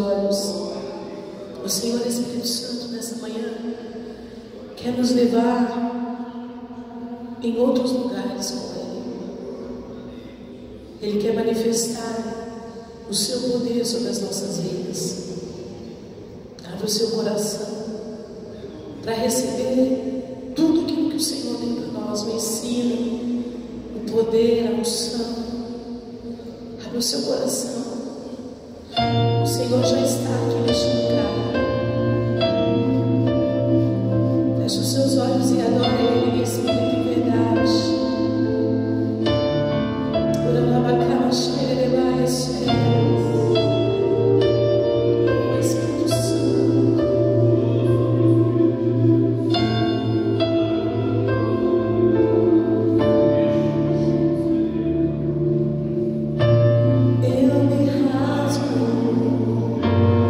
olhos. O Senhor Espírito Santo, nessa manhã, quer nos levar em outros lugares com Ele. Ele quer manifestar o seu poder sobre as nossas vidas. Abra o seu coração para receber tudo aquilo que o Senhor tem para nós, o ensino, o poder, a unção. Abra o seu coração. O Senhor já está aqui neste lugar. Feche os seus olhos e adore Ele em espírito e verdade. Espírito Santo, eu me rasgo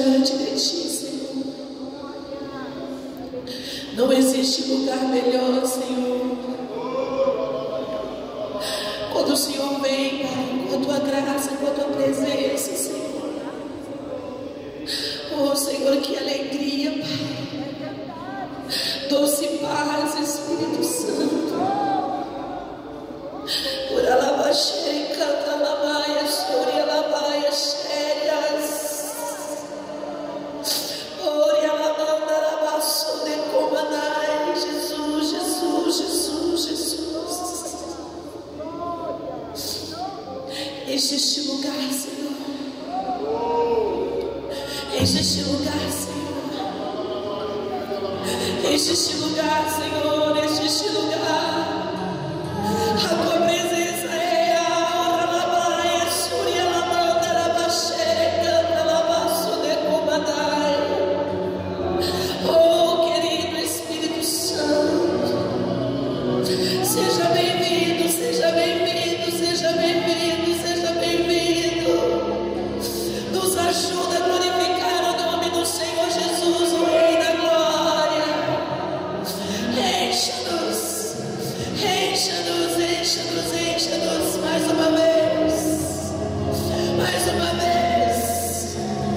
diante de Ti, Senhor. Não existe lugar melhor, Senhor. Quando o Senhor vem, Pai, com a Tua graça, com a Tua presença, Senhor. Oh, Senhor, que alegria, Pai. Doce paz, Espírito Santo. Por alabaxere, canta alabaia, sori alabaia, xérias. Ori alabanda alabaço de comanai. Jesus, Jesus, Jesus, Jesus. Enche este lugar, Senhor. Enche este lugar, Senhor. Enche este lugar, Senhor. Enche este lugar. A Tua presença é real. Alabaia, suri, alabanda, alabaxere, canta, alabaço de comanai. Oh, querido Espírito Santo, seja bem-vindo, seja bem-vindo, seja bem-vindo, seja bem-vindo. Nos ajuda a glorificar o nome do Senhor Jesus, o Rei da Glória. Encha-nos, encha-nos, encha-nos, encha-nos mais uma vez, mais uma vez.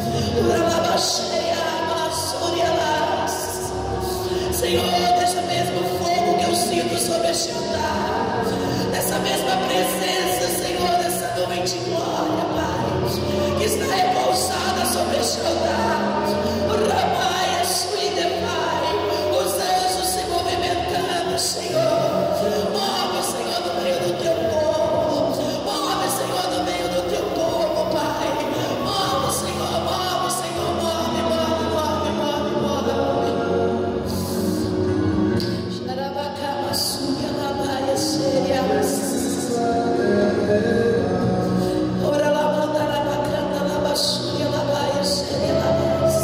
Senhor, deixa mesmo fogo que eu sinto sobre este altar, dessa mesma presença, Senhor, dessa nuvem de glória, Pai, que está repousada sobre este altar. Ramaia, suíde, Pai, os anjos se movimentando, Senhor. Move, Senhor, no meio do Teu povo. Move, Senhor, no meio do Teu povo, Pai. Move, Senhor, move, Senhor, move, move, move, move, move. Xarabacama, suia, labaia, xerias. Ora, lavanda, labacanda, labaxuia, labaia, xerias.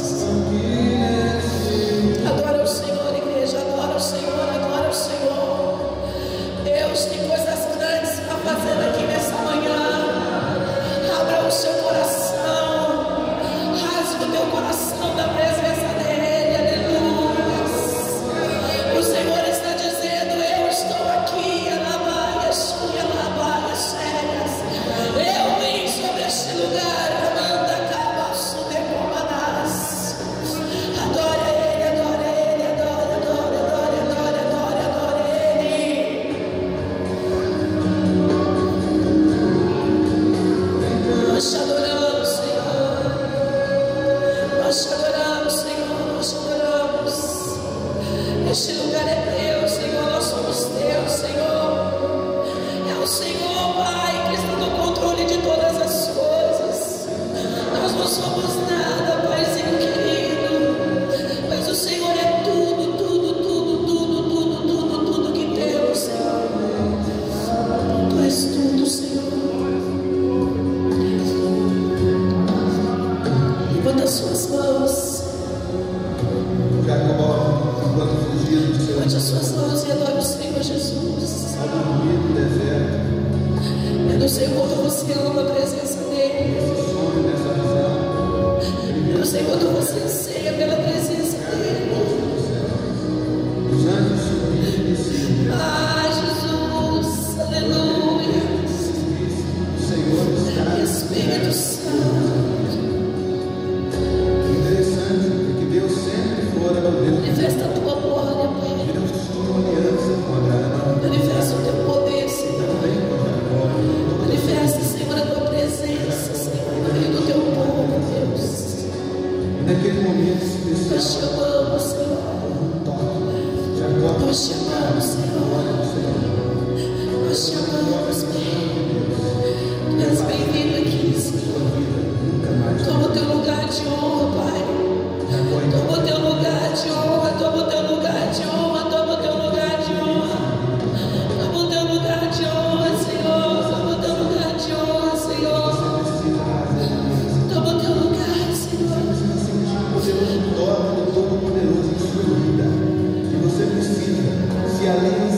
Adora o Senhor, igreja, adora o Senhor, adora o Senhor. Deus tem coisas grandes para fazer aqui nessa manhã. Abra o seu coração, rasga o teu coração da presença dEle, aleluia. O Senhor está dizendo: eu estou aqui, alabaia, suia, alabaia, sérias. Eu vim sobre este lugar, amanda, cabaço de comanás. Adora Ele, adora Ele, adora, adora, adora, adora, adora, adora Ele. Nós te adoramos, Senhor. Nós te adoramos, Senhor. Nós te adoramos. Este lugar é Teu, Senhor. Nós somos Teus, Senhor. É o Senhor, Pai, que está no controle de todas as coisas. Nós não somos nada, Paizinho querido, mas o Senhor é tudo, tudo, tudo, tudo, tudo, tudo, tudo que temos, Senhor. Tu és tudo, Senhor. Levanta as suas mãos. Levante as suas mãos e adore o Senhor Jesus. Eu não sei o quanto você ama a presença dEle. Eu não sei o quanto você anseia pela presença dEle. Ah, Jesus, aleluia. Espírito Santo, manifesta a Tua glória, Pai. Manifesta o Teu poder, Senhor. Manifesta, Senhor, a Tua presença, Senhor, no meio do Teu povo, Deus. Naquele momento, Nós te amamos, Senhor. Nós te amamos, Senhor. Nós te amamos, Pai. Tu és bem-vindo aqui, Senhor. Toma o Teu lugar de honra, Pai. Toma o Teu lugar de honra. Toma o Teu lugar de honra. Toma o Teu lugar de honra. Toma o Teu lugar de honra, Senhor. Toma o Teu lugar de honra, Senhor. Toma o Teu lugar, Senhor. Você não torna o Todo-Poderoso em sua vida. E você precisa se alegrar.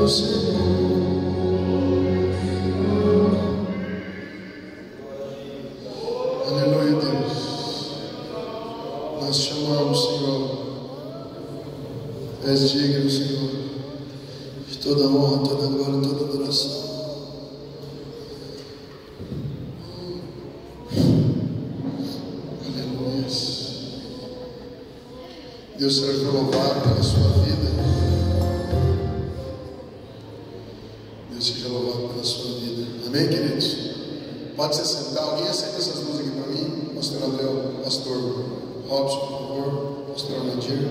do Senhor. Aleluia, Deus. Nós te amamos, Senhor. És digno, Senhor, de toda honra, toda glória, toda adoração. Aleluia. Deus seja louvado pela sua vida. Deus seja louvado pela sua vida. Amém, queridos? Pode se sentar. Alguém acende essas luzes aqui para mim? Pastor André, Pastor Robson, por favor. Pastor Nadir.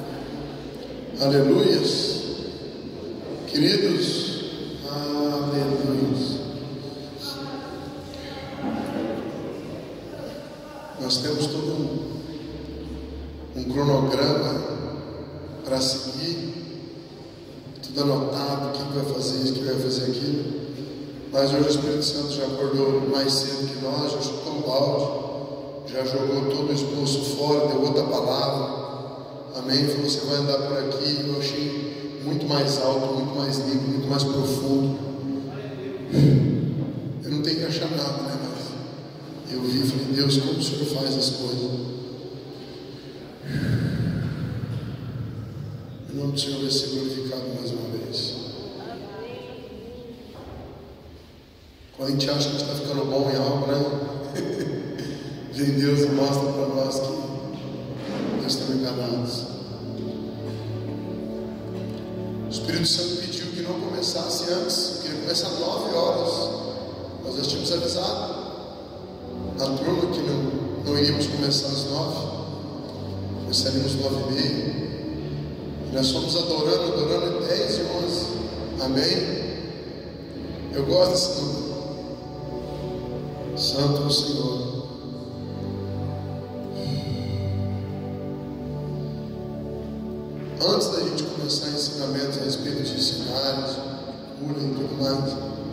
Aleluias. Queridos, aleluias. Nós temos todo um cronograma para seguir, tudo anotado, o que vai fazer isso, o que vai fazer aquilo. Mas hoje o Espírito Santo já acordou mais cedo que nós, já chutou o balde, já jogou todo o esboço fora, deu outra palavra. Amém? Falou, você vai andar por aqui. Eu achei muito mais alto, muito mais limpo, muito mais profundo. Eu não tenho que achar nada, né? Mas eu vi e falei, Deus, como o Senhor faz as coisas? O nome do Senhor vai ser glorificado mais uma vez. Quando a gente acha que a gente está ficando bom em algo, né? Vem Deus e mostra para nós que nós estamos enganados. O Espírito Santo pediu que não começasse antes, queria começar às 9 horas. Nós já tínhamos avisado na turma que não iríamos começar às 9, começaríamos às 9h30. E nós fomos adorando 10 e 11. Amém? Eu gosto desse número. Santo o Senhor. Antes da gente começar ensinamentos a respeito de sinais, cura e tudo mais,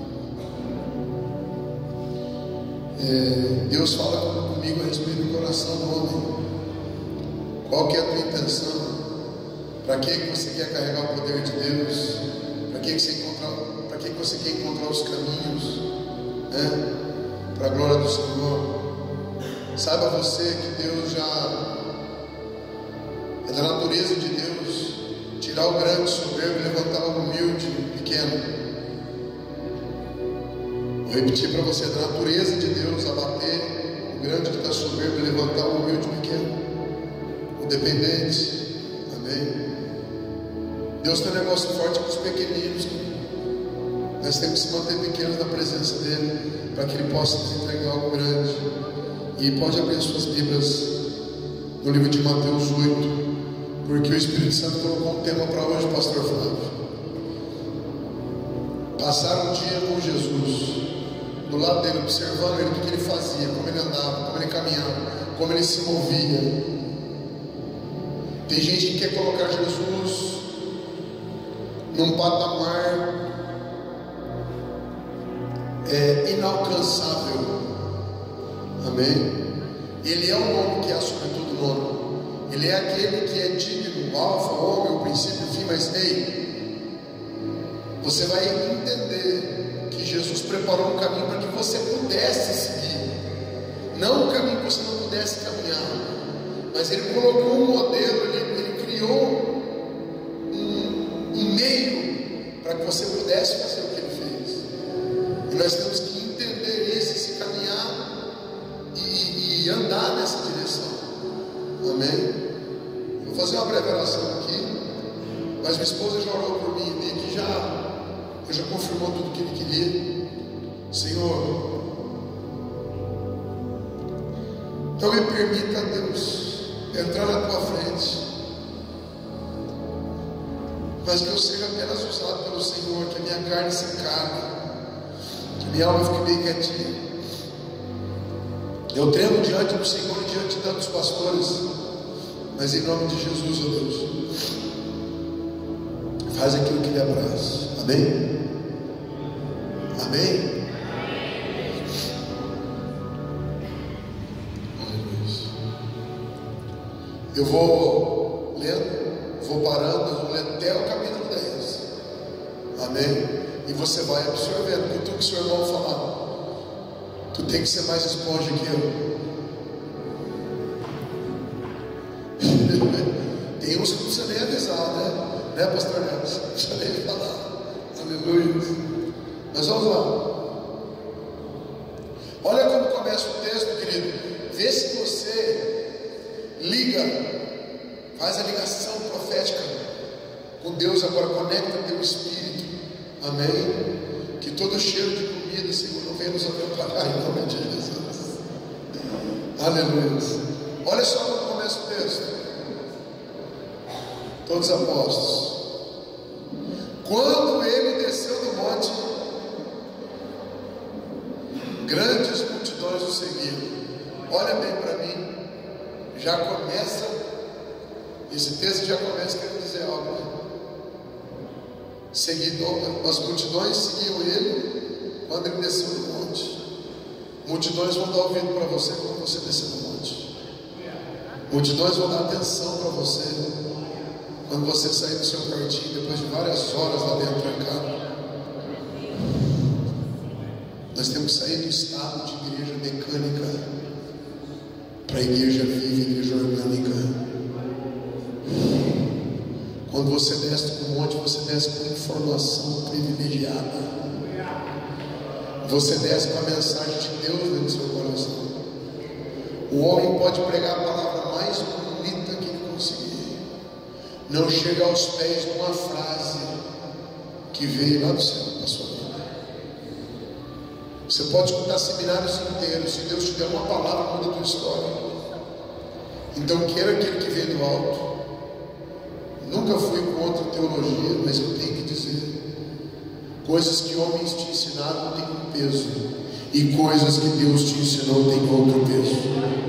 Deus fala comigo a respeito do coração do homem. Qual que é a tua intenção? Para que você quer carregar o poder de Deus? Para que você quer encontrar os caminhos, né? Para a glória do Senhor. Saiba você que Deus já é da natureza de Deus tirar o grande soberbo e levantar o humilde pequeno. Vou repetir para você: é da natureza de Deus abater o grande que está soberbo e levantar o humilde pequeno, o dependente. Amém? Deus tem um negócio forte com os pequeninos. Nós temos que se manter pequenos na presença dele, para que ele possa nos entregar algo grande. E pode abrir suas Bíblias no livro de Mateus 8, porque o Espírito Santo colocou um tema para hoje, pastor Flávio. Passar um dia com Jesus, do lado dele, observando ele, o que ele fazia, como ele andava, como ele caminhava, como ele se movia. Tem gente que quer colocar Jesus num patamar inalcançável. Amém? Ele é o nome que é sobre todo nome. Ele é aquele que é digno, o alfa, o ômega, o princípio, o fim. Mas ei, você vai entender que Jesus preparou um caminho para que você pudesse seguir, não um caminho que você não pudesse caminhar, mas ele colocou um modelo, ele criou um meio para que você pudesse fazer o que ele fez. E nós temos que entender isso, se caminhar e andar nessa direção. Amém? Vou fazer uma breve oração aqui, mas minha esposa já orou por mim e que já confirmou tudo que ele queria. Senhor, então me permita, Deus, entrar na tua frente, mas que eu seja apenas usado pelo Senhor, que a minha carne se encarne, que a minha alma fique bem quietinha. Eu tremo diante do Senhor e diante de tantos pastores, mas em nome de Jesus, ó Deus, faz aquilo que lhe apraz. Amém? Amém? Eu vou lendo, vou parando, eu vou ler até o capítulo 10. Amém? E você vai absorvendo. Que tudo que seu irmão falar, tu tem que ser mais esponja que eu. Tem uns que não precisa nem avisar, né, pastor Nelson? Não precisa nem falar. Aleluia. Mas vamos lá. Olha como começa o texto, querido. Vê se você liga, faz a ligação profética com Deus agora, conecta teu espírito. Amém? Que todo cheiro de comida, Senhor, não venha nos atrapalhar em nome de Jesus. Aleluia. Olha só como começa o texto. Todos os apóstolos. Quando ele desceu do monte, grandes multidões o seguiam. Olha bem para mim, já começa, esse texto já começa querendo dizer algo. As multidões seguiam ele quando ele desceu do monte. Multidões vão dar ouvido para você quando você descer do monte. Multidões vão dar atenção para você quando você sair do seu quartinho depois de várias horas lá dentro trancado. Nós temos que sair do estado de igreja mecânica para a igreja viva, igreja orgânica. Quando você desce do monte, você desce com informação privilegiada. Você desce com a mensagem de Deus dentro do seu coração. O homem pode pregar a palavra mais bonita que ele conseguir, não chega aos pés de uma frase que veio lá do céu da sua vida. Você pode escutar seminários inteiros, se Deus te der uma palavra, muda a tua história. Então queira aquele que veio do alto. Nunca fui contra teologia, mas eu tenho que dizer, coisas que homens te ensinaram têm um peso, e coisas que Deus te ensinou têm outro peso.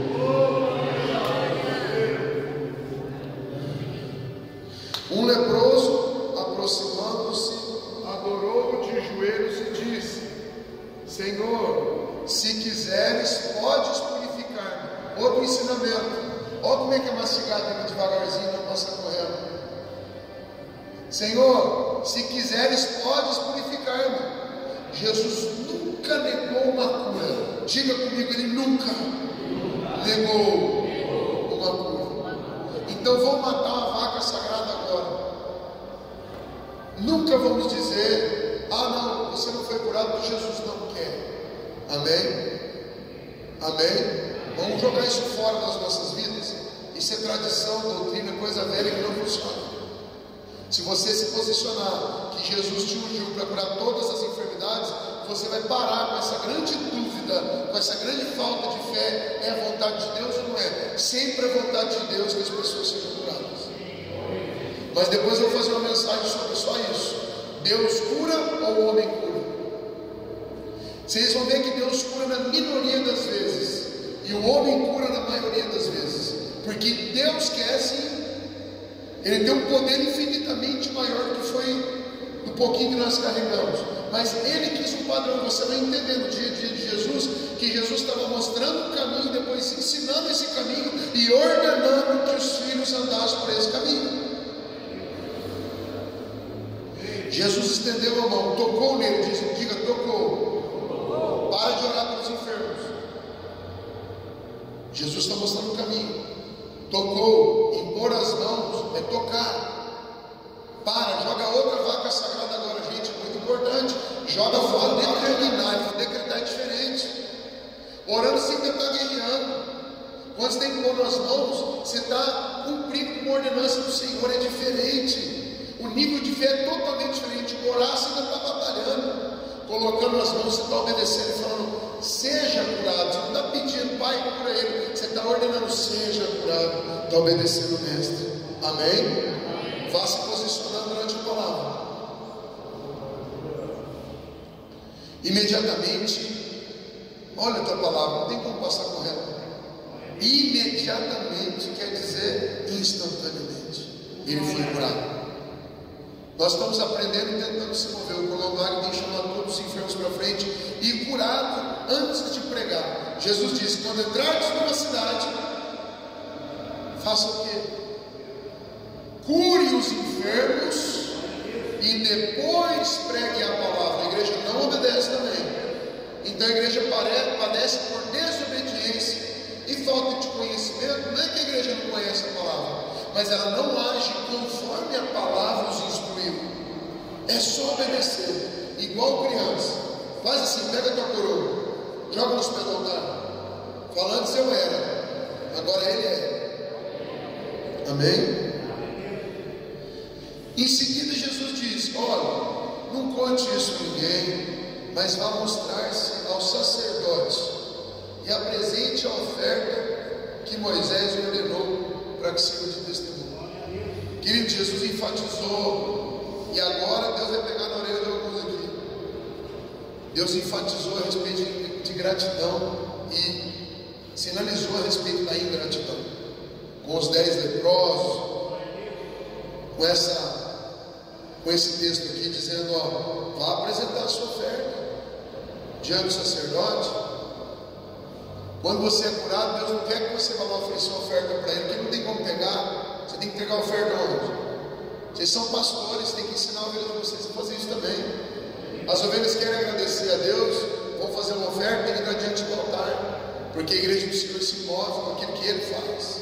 Um leproso, aproximando-se, adorou-o de joelhos e disse: Senhor, se quiseres, podes purificar-me. Outro ensinamento. Olha como é que é mastigado devagarzinho, não passa correndo. Senhor, se quiseres, podes purificar-me. Jesus nunca negou uma cura. Diga comigo, ele nunca negou uma cura. Então vamos matar uma vaca sagrada agora. Nunca vamos dizer: ah não, você não foi curado porque Jesus não quer. Amém? Amém? Vamos jogar isso fora das nossas vidas. Isso é tradição, doutrina, coisa velha que não funciona. Se você se posicionar que Jesus te ungiu para curar todas as enfermidades, você vai parar com essa grande dúvida, com essa grande falta de fé. É a vontade de Deus ou não é? Sempre é a vontade de Deus que as pessoas sejam curadas. Mas depois eu vou fazer uma mensagem sobre só isso. Deus cura ou o homem cura? Vocês vão ver que Deus cura na minoria das vezes e o homem cura na maioria das vezes, porque Deus quer sim. Ele tem um poder infinitamente maior do que foi do pouquinho que nós carregamos. Mas Ele quis um padrão. Você vai entender no dia a dia de Jesus, que Jesus estava mostrando o caminho, depois ensinando esse caminho e ordenando que os filhos andassem por esse caminho. Jesus estendeu a mão, tocou nele, diga tocou. Para de orar pelos enfermos. Jesus está mostrando o caminho. Tocou, impor as mãos é tocar. Para, joga outra vaca sagrada agora, gente, muito importante. Joga fora, determinar, decretar é diferente. Orando sem tentar guerreando. Quando você tem que pôr nas mãos, você está cumprindo uma ordenança do Senhor, é diferente. O nível de fé é totalmente diferente. Orar você ainda está batalhando. Colocando as mãos, você está obedecendo e falando: seja curado. Você não está pedindo, Pai, cura ele. Você está ordenando: seja curado. Está obedecendo o Mestre. Amém? Vá se posicionando durante a palavra. Imediatamente, olha a tua palavra, não tem como passar correto. Imediatamente quer dizer instantaneamente. Ele foi curado. Nós estamos aprendendo e tentando se mover. O Colombago tem chamado todos os enfermos para frente e curado antes de pregar. Jesus disse: quando entrardes numa cidade, faça o quê? Cure os enfermos e depois pregue a palavra. A igreja não obedece também. Então a igreja padece por desobediência e falta de conhecimento. Não é que a igreja não conhece a palavra, mas ela não age conforme a palavra os instruiu. É só obedecer, igual criança. Faz assim, pega a tua coroa, joga nos pés do altar. Fala, antes eu era, agora ele é. Amém? Em seguida Jesus diz: olha, não conte isso a ninguém, mas vá mostrar-se aos sacerdotes e apresente a oferta que Moisés ordenou para que sirva de testemunho. Querido, Jesus enfatizou, e agora Deus vai pegar na orelha de alguns aqui. Deus enfatizou a respeito de gratidão e sinalizou a respeito da ingratidão, com os 10 leprosos, com esse texto aqui dizendo: ó, vá apresentar a sua oferta diante do sacerdote. Quando você é curado, Deus não quer que você vá lá oferecer uma oferta para Ele, porque não tem como pegar. Você tem que entregar a oferta onde? Vocês são pastores, tem que ensinar a ovelha de vocês a fazer isso também. As ovelhas querem agradecer a Deus, vão fazer uma oferta, tem que ir adiante do altar, porque a igreja do Senhor se move com aquilo que Ele faz.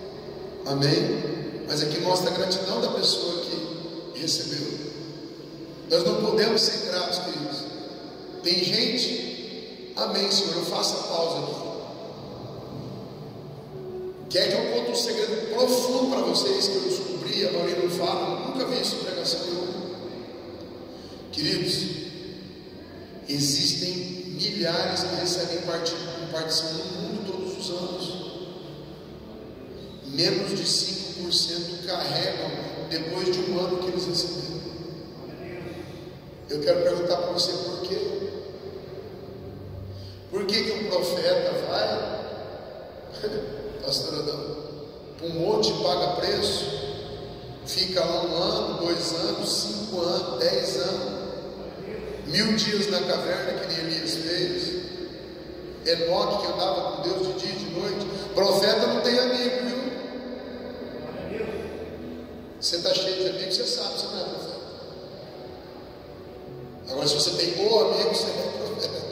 Amém? Mas aqui mostra a gratidão da pessoa que recebeu. Nós não podemos ser gratos, queridos. Tem gente, amém, Senhor, eu faço a pausa aqui. Quer que eu conte um segredo profundo para vocês que eu descobri, a maioria não fala, nunca vi isso em pregação nenhuma. Queridos, existem milhares que recebem partição no mundo todos os anos. Menos de 5% carregam depois de um ano que eles receberam. Eu quero perguntar para você por quê? Por que um profeta vai, pastor Adão, para um monte e paga preço, fica lá 1 ano, 2 anos, 5 anos, 10 anos, 1000 dias na caverna, que nem Elias fez, Enoque, que andava com Deus de dia e de noite. Profeta não tem amigo, viu? Você está cheio de amigos, você sabe, você não é profeta. Agora, se você tem bom amigo, você não é profeta.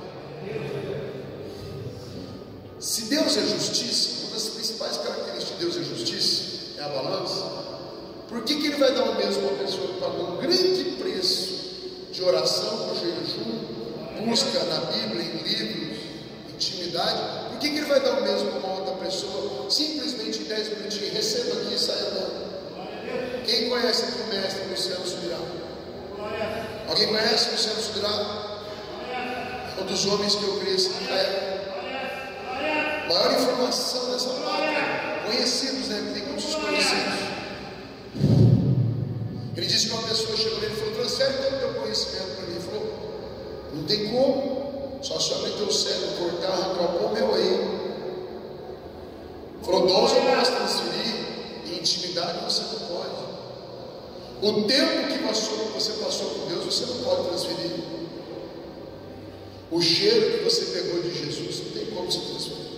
Se Deus é justiça, uma das principais características de Deus é justiça, é a balança. Por que Ele vai dar o mesmo a uma pessoa que pagou um grande preço de oração, por jejum, busca na Bíblia, em livros, intimidade? Por que Ele vai dar o mesmo a uma outra pessoa, simplesmente em 10 minutinhos, receba aqui e saia andando? Quem conhece aqui o mestre Luciano Subirá? Alguém conhece Luciano Subirá? Um dos homens que eu cresci na época. Maior informação dessa palavra, conhecidos, né? Que tem muitos desconhecidos. Ele disse que uma pessoa chegou nele e falou: transfere todo o teu conhecimento para mim. Ele falou: não tem como, só se abrir teu cérebro, cortar, arrancar o pão meu aí. Ele falou: dons eu posso transferir, em intimidade você não pode. O tempo que você passou com Deus, você não pode transferir. O cheiro que você pegou de Jesus, não tem como se transferir.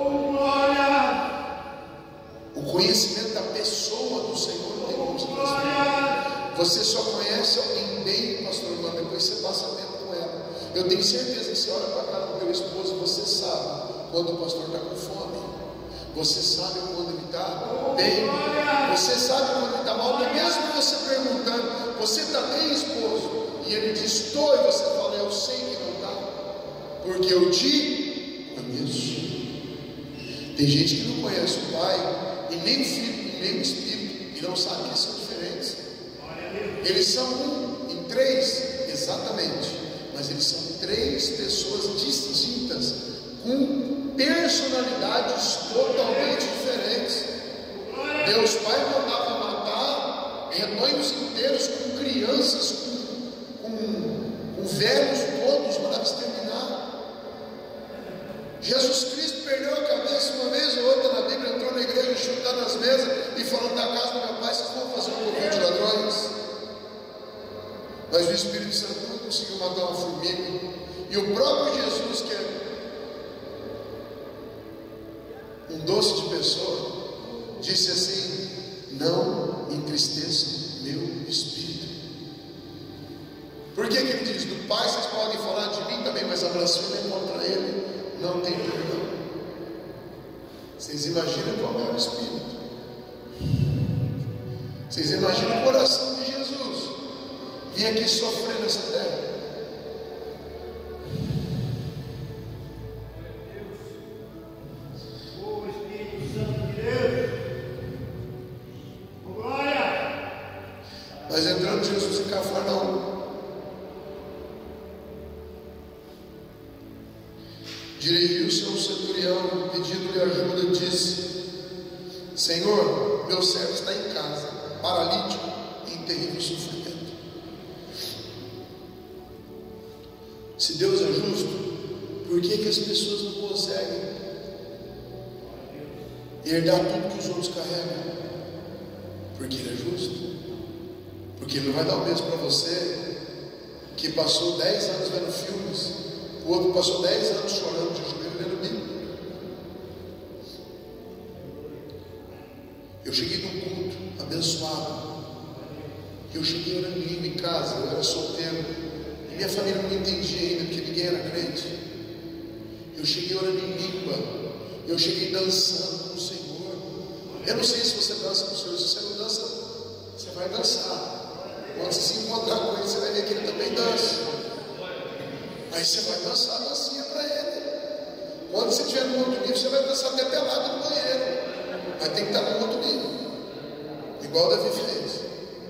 O conhecimento da pessoa do Senhor não tem como se transferir. Você só conhece alguém bem, pastor irmão, depois você passa tempo com ela. Eu tenho certeza que você olha para a cara do teu esposo, você sabe quando o pastor está com fome. Você sabe quando ele está bem. Você sabe quando ele está mal. Mesmo você perguntando: você está bem, esposo? E ele diz: estou. E você fala: eu sei que não está, porque eu te conheço. Tem gente que não conhece o Pai, e nem o Filho, e nem o Espírito, e não sabe que eles são diferentes. Eles são um em 3, exatamente, mas eles são 3 pessoas distintas, com personalidades totalmente diferentes. Deus Pai mandava matar rebanhos inteiros, com crianças, com velhos todos, mandava exterminar. Jesus Cristo perdeu a cabeça uma vez ou outra na Bíblia, entrou na igreja chutando as mesas e falando: da casa do meu pai vocês vão fazer um covil de ladrões. Mas o Espírito Santo não conseguiu matar uma formiga. E o próprio Jesus, que é um doce de pessoa, disse assim: não entristeçam meu espírito. Por que ele diz: do Pai vocês podem falar de mim também, mas a blasfêmia contra ele não tem perdão? Vocês imaginam qual é o Espírito? Vocês imaginam o coração de Jesus vir aqui sofrer nessa terra? O Espírito Santo de Deus, glória! Mas entrando Jesus em Cafarnaum, dirigiu-se a um centurião, pedindo-lhe ajuda, e disse: Senhor, meu servo está em casa, paralítico e em terrível sofrimento. Se Deus é justo, por que as pessoas não conseguem herdar tudo que os outros carregam? Porque Ele é justo. Porque Ele não vai dar o mesmo para você que passou 10 anos vendo filmes, o outro passou 10 anos chorando de joelho lendo Bíblia. Eu cheguei num culto abençoado, eu cheguei orando em língua em casa, eu era solteiro, e minha família não entendia ainda, porque ninguém era crente. Eu cheguei orando em língua, eu cheguei dançando com o Senhor. Eu não sei se você dança com o Senhor, se você não dança, você vai dançar. Quando você se encontrar com Ele, você vai ver que Ele também dança. Aí você vai dançar a dancinha para Ele. Quando você estiver no outro nível, você vai dançar até pelado no banheiro. Mas tem que estar no outro nível, igual Davi fez.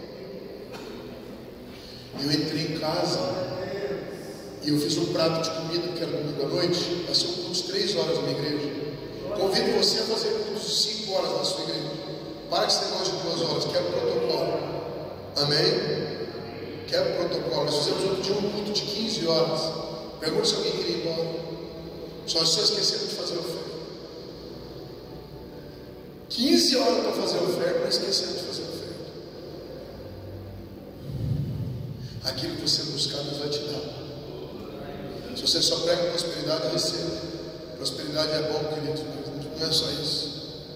Eu entrei em casa e eu fiz um prato de comida, que era domingo à noite. Passei uns 3 horas na minha igreja. Convido você a fazer cultos de 5 horas na sua igreja. Para que esse negócio de 2 horas, quero protocolo. Amém? Quero protocolo. Nós fizemos outro dia um culto de 15 horas. Pergunta se alguém queria ir embora. Só esqueceram de fazer oferta. 15 horas para fazer oferta, mas esqueceram de fazer oferta. Aquilo que você buscar, Deus vai te dar. Se você só prega prosperidade, receba. Prosperidade é bom, querido, mas não é só isso.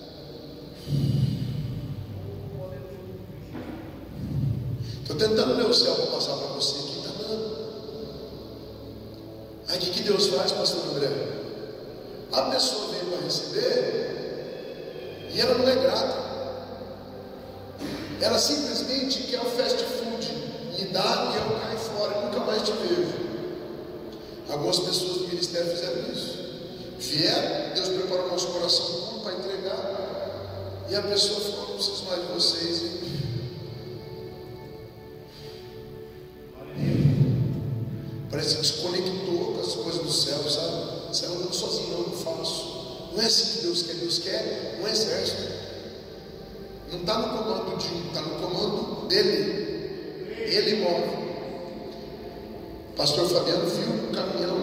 Estou tentando ler o céu para passar para você aqui, está dando. Aí o que Deus faz, pastor André? A pessoa vem para receber e ela não é grata. Ela simplesmente quer o fast food, lhe dá e ela cai fora, nunca mais te vejo. Algumas pessoas do ministério fizeram isso. Vieram, Deus preparou nosso coração puro para entregar, e a pessoa falou: não preciso mais de vocês. Parece que desconectou com as coisas do céu, sabe? Saiu andando sozinho, não faço. Não é assim que Deus quer um exército. Não está no comando de um, está no comando dele. Ele move. Pastor Fabiano viu um caminhão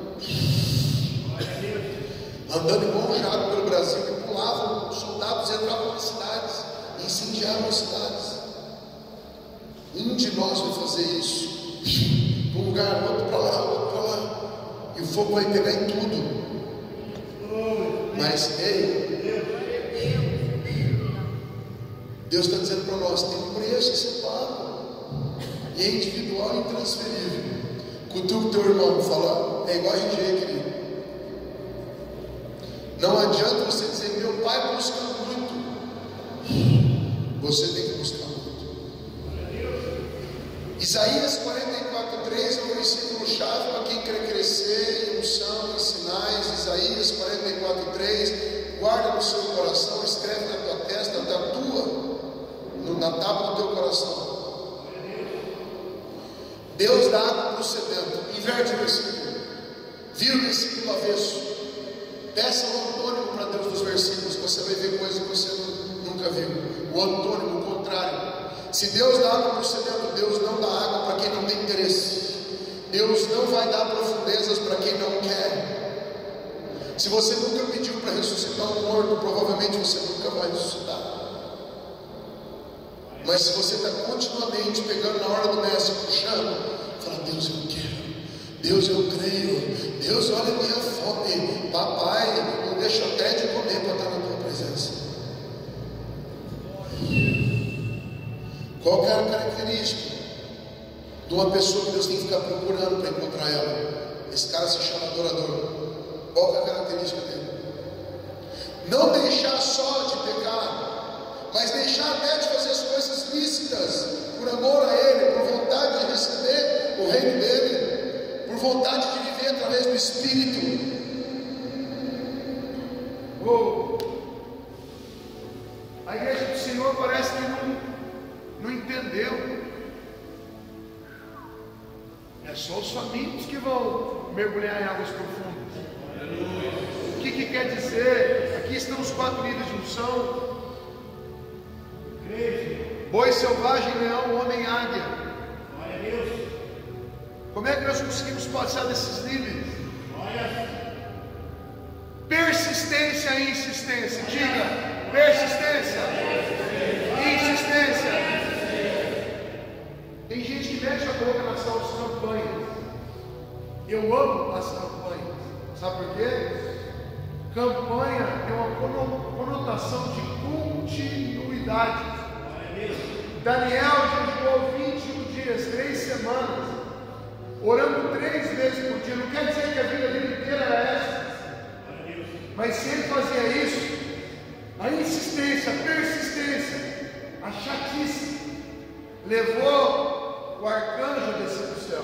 andando igual um jato pelo Brasil, que pulavam, soldados entravam nas cidades, incendiavam as cidades. Um de nós vai fazer isso, para um lugar, outro para lá, outro para lá, e o fogo vai pegar em tudo. Mas, ei, Deus está dizendo para nós: tem um preço a ser pago, e é individual e intransferível. Cutuca o teu irmão, fala: é igual a RG, querido. Não adianta você dizer: meu pai busca muito. Você tem que buscar muito. Isaías 44:3 é um versículo chave para quem quer crescer em unção, em sinais. Isaías 44:3, guarda no seu coração, escreve na tua testa, tatua na tábua do teu coração. Deus dá água para o sedento. Inverte o versículo, vira o versículo avesso. Peça o antônimo para Deus dos versículos, você vai ver coisas que você nunca viu. O antônimo, o contrário. Se Deus dá água para o sedento, Deus não dá água para quem não tem interesse. Deus não vai dar profundezas para quem não quer. Se você nunca pediu para ressuscitar um morto, provavelmente você nunca vai ressuscitar. Mas se você está continuamente pegando na hora do mestre, puxando, fala: Deus, eu quero. Deus, eu creio. Deus, olha a minha fome. Papai, não deixa até de comer para estar na tua presença. Qual que é a característica? de uma pessoa que Deus tem que ficar procurando para encontrar ela. Esse cara se chama adorador. Qual é a característica dele? Não deixar só de pecar, mas deixar até de fazer as coisas lícitas, por amor a Ele, por vontade de receber o reino dEle, por vontade de viver através do Espírito. A igreja do Senhor parece que não entendeu. É só os famintos que vão mergulhar em águas profundas. O que quer dizer? Aqui estão os 4 níveis de unção: boi selvagem, leão, homem, águia. Como é que nós conseguimos passar desses níveis? Persistência e insistência. Diga: persistência e insistência. Tem gente que mexe a boca nas campanhas. Eu amo as campanhas. Sabe por quê? Campanha tem uma conotação de continuidade. Daniel jejuou 21 dias, 3 semanas, orando 3 vezes por dia. Não quer dizer que a vida dele inteira era essa, mas se ele fazia isso, a insistência, a persistência, a chatice, levou o arcanjo a descer do céu.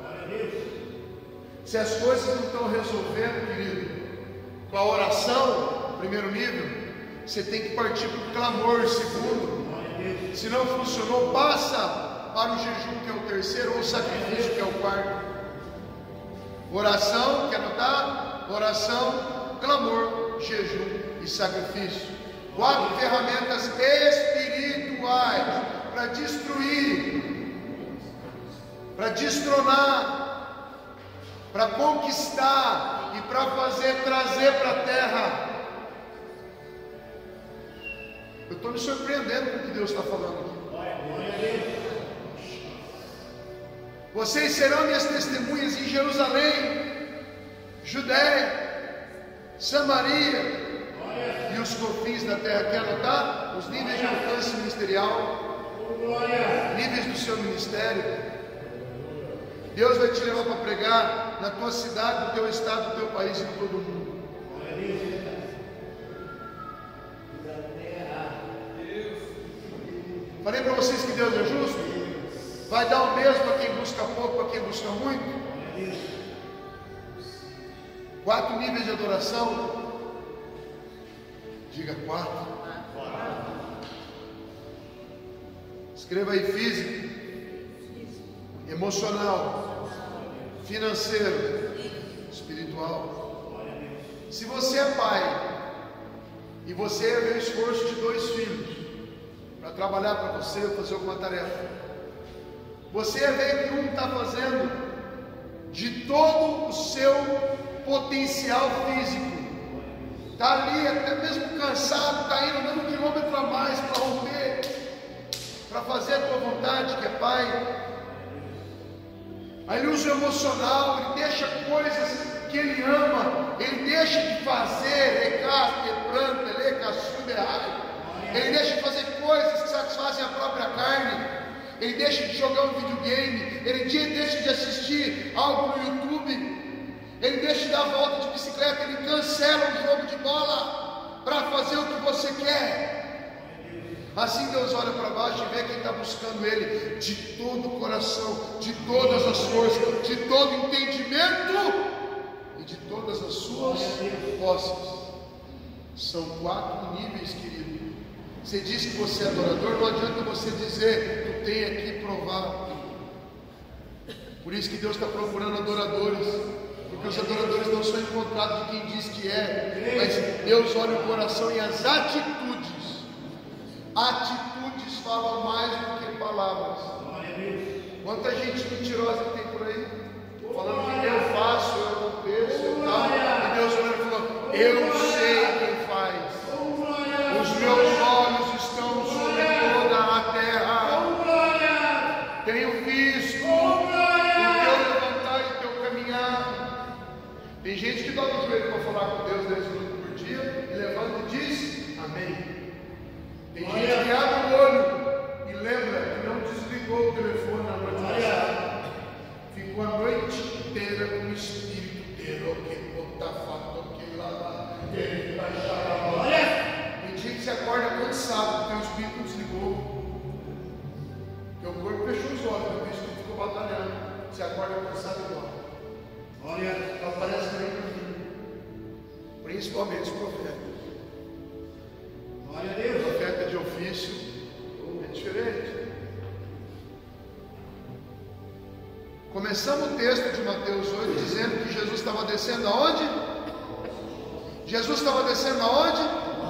Se as coisas não estão resolvendo, querido, com a oração, primeiro nível, você tem que partir para o clamor, segundo. Se não funcionou, passa para o jejum, que é o terceiro, ou o sacrifício, que é o quarto. Oração, quer anotar? Oração, clamor, jejum e sacrifício. 4 ferramentas espirituais para destruir, para destronar, para conquistar e para trazer para a terra. Eu estou me surpreendendo com o que Deus está falando aqui. Vocês serão minhas testemunhas em Jerusalém, Judéia, Samaria e os confins da terra. Quer anotar? Os níveis de alcance ministerial, níveis do seu ministério. Deus vai te levar para pregar na tua cidade, no teu estado, no teu país e em todo o mundo. Falei para vocês que Deus é justo. Vai dar o mesmo para quem busca pouco, para quem busca muito. 4 níveis de adoração. Diga 4. Escreva aí: físico, emocional, financeiro, espiritual. Se você é pai e você vê o esforço de 2 filhos para trabalhar para você ou fazer alguma tarefa, você vê que um está fazendo de todo o seu potencial físico, está ali até mesmo cansado, está indo dando 1 quilômetro a mais para romper, para fazer a tua vontade, que é pai. Aí ele usa o emocional, ele deixa coisas que ele ama, ele deixa de fazer, ele deixa de fazer coisas que satisfazem a própria carne, ele deixa de jogar um videogame, ele deixa de assistir algo no YouTube, ele deixa de dar a volta de bicicleta, ele cancela um jogo de bola para fazer o que você quer. Assim Deus olha para baixo e vê quem está buscando Ele de todo o coração, de todas as forças, de todo o entendimento e de todas as suas posses. São 4 níveis, querido. Você diz que você é adorador, não adianta você dizer: tu tem aqui provar. Por isso que Deus está procurando adoradores, porque os adoradores não são encontrados de quem diz que é, mas Deus olha o coração e as atitudes. Atitudes falam mais do que palavras. Quanta gente mentirosa tem por aí, falando que eu faço, eu aconteço e tal, e Deus olhou e falou: eu sei quem faz, os meus olhos estão sobre toda a terra, tenho visto o teu levantar e o teu caminhar. Tem gente que dobra o joelho para falar com Deus 10 minutos por dia e levanta e diz amém. Tem gente que abre o olho e lembra que não desligou o telefone na noite passada. você acorda cansado igual. Olha, aparece bem para mim. Principalmente os profetas. Glória a Deus. Profeta de ofício é diferente. Começamos o texto de Mateus 8 dizendo que Jesus estava descendo aonde? Jesus estava descendo aonde?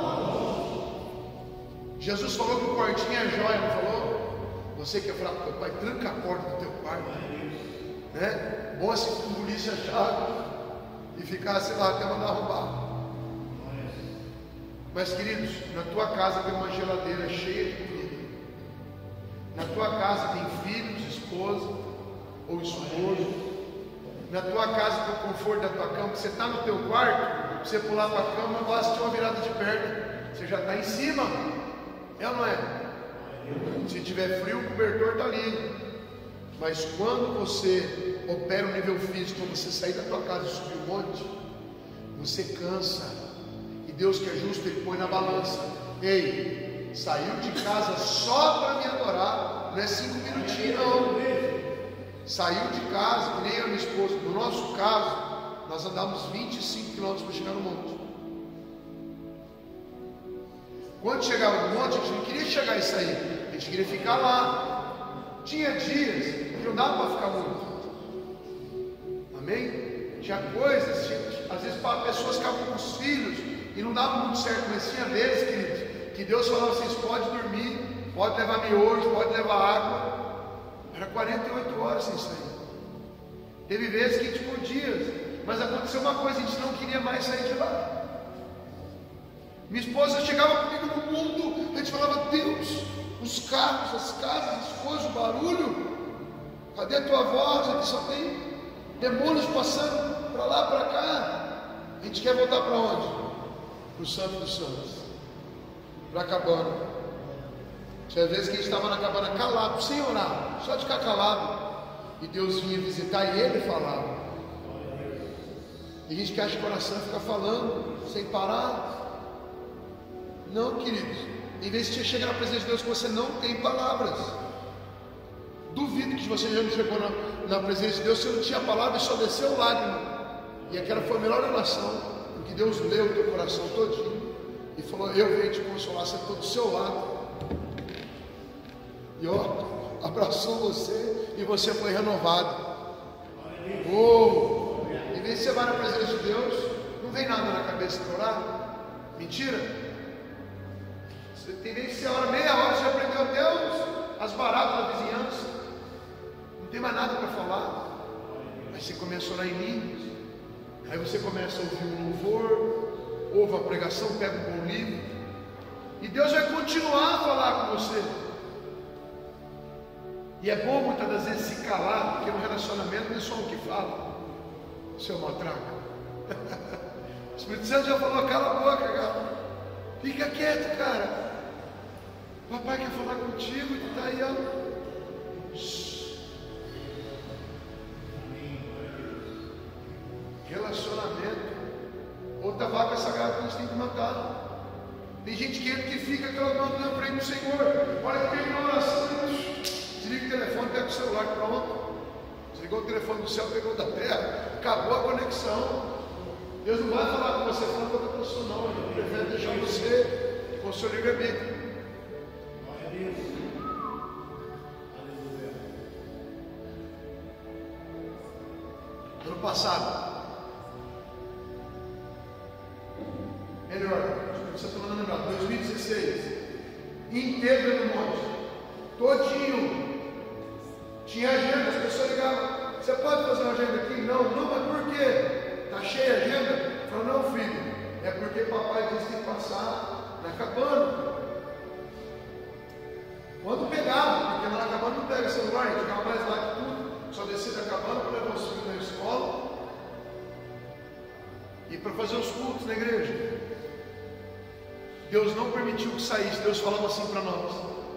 Jesus falou que o quartinho é joia, não falou? Você que é fraco com teu pai, tranca a porta do teu quarto. Né? Bom se engolisse a chave e ficasse lá até mandar arrombar. Mas queridos, na tua casa tem uma geladeira cheia de comida. Na tua casa tem filhos, esposa ou esposo. Na tua casa tem o conforto da tua cama. Você está no teu quarto, você pular para a cama, vai assistir uma virada de perna. Você já está em cima. É ou não é? Se tiver frio, o cobertor está ali. Mas quando você opera o nível físico, quando você sair da tua casa e subir o monte, você cansa. E Deus que é justo, Ele põe na balança. Ei, saiu de casa só para me adorar. Não é 5 minutinhos não. Saiu de casa, que nem eu e minha esposa. No nosso caso, nós andamos 25 quilômetros para chegar no monte. Quando chegava no monte, a gente não queria chegar e sair, a gente queria ficar lá. Tinha dias que não dava para ficar muito. Amém? Tinha coisas, às vezes para pessoas ficavam com os filhos e não dava muito certo, mas tinha vezes, queridos, que Deus falava: vocês podem dormir, pode levar miojo, pode levar água. Era 48 horas sem sair. Teve vezes que a gente ficou dias, mas aconteceu uma coisa, a gente não queria mais sair de lá. Minha esposa chegava comigo no mundo, a gente falava: Deus, os carros, as casas, as coisas, o barulho, cadê a tua voz? Aqui só tem demônios passando para lá, para cá. A gente quer voltar para onde? Para o Santo dos Santos, para a cabana. Tinha vezes que a gente estava na cabana calado, sem orar, só de ficar calado, e Deus vinha visitar e Ele falava. E a gente que acha que oração é ficar falando sem parar. Não, queridos, em vez de você chegar na presença de Deus que você não tem palavras. Duvido que você já não chegou na presença de Deus, você não tinha palavra e só desceu lágrima. E aquela foi a melhor oração, porque Deus leu o teu coração todinho e falou: eu venho te consolar, sentou do seu lado. E ó, abraçou você e você foi renovado. Oh, em vez de você vai na presença de Deus, não vem nada na cabeça para orar. Mentira. Tem vezes que você ora meia hora, você já aprendeu até as baratas da vizinhança. Não tem mais nada para falar. Aí você começa a orar em línguas. Aí você começa a ouvir um louvor, ouve a pregação, pega um bom livro. E Deus vai continuar a falar com você. E é bom muitas das vezes se calar, porque no relacionamento não é só o que fala. Seu matraca. O Espírito Santo já falou: cala a boca, cara. Fica quieto, cara. Papai quer falar contigo e tu está aí, ó. Relacionamento. Outra vaca sagrada que a gente tem que matar. Tem gente que fica clamando na frente do Senhor. Olha que tem uma oração. Desliga o telefone, pega o celular, pronto. Desligou o telefone do céu, pegou da terra. Acabou a conexão. Deus não vai falar com você falando outra pessoa, não. Ele prefere deixar você com o seu livre-arbítrio. Ano passado, melhor, você está mandando lembrar, 2016, inteiro no monte, todinho, tinha agenda, as pessoas ligavam: você pode fazer uma agenda aqui? Não, mas por quê? Está cheia a agenda? Falou: não, filho, é porque papai disse que tem que passar na cabana. Quando pegava, porque lá na cabana não pega celular, a gente ficava mais lá que tudo, só descia da cabana para levar os filhos na escola e para fazer os cultos na igreja. Deus não permitiu que saísse. Deus falava assim para nós: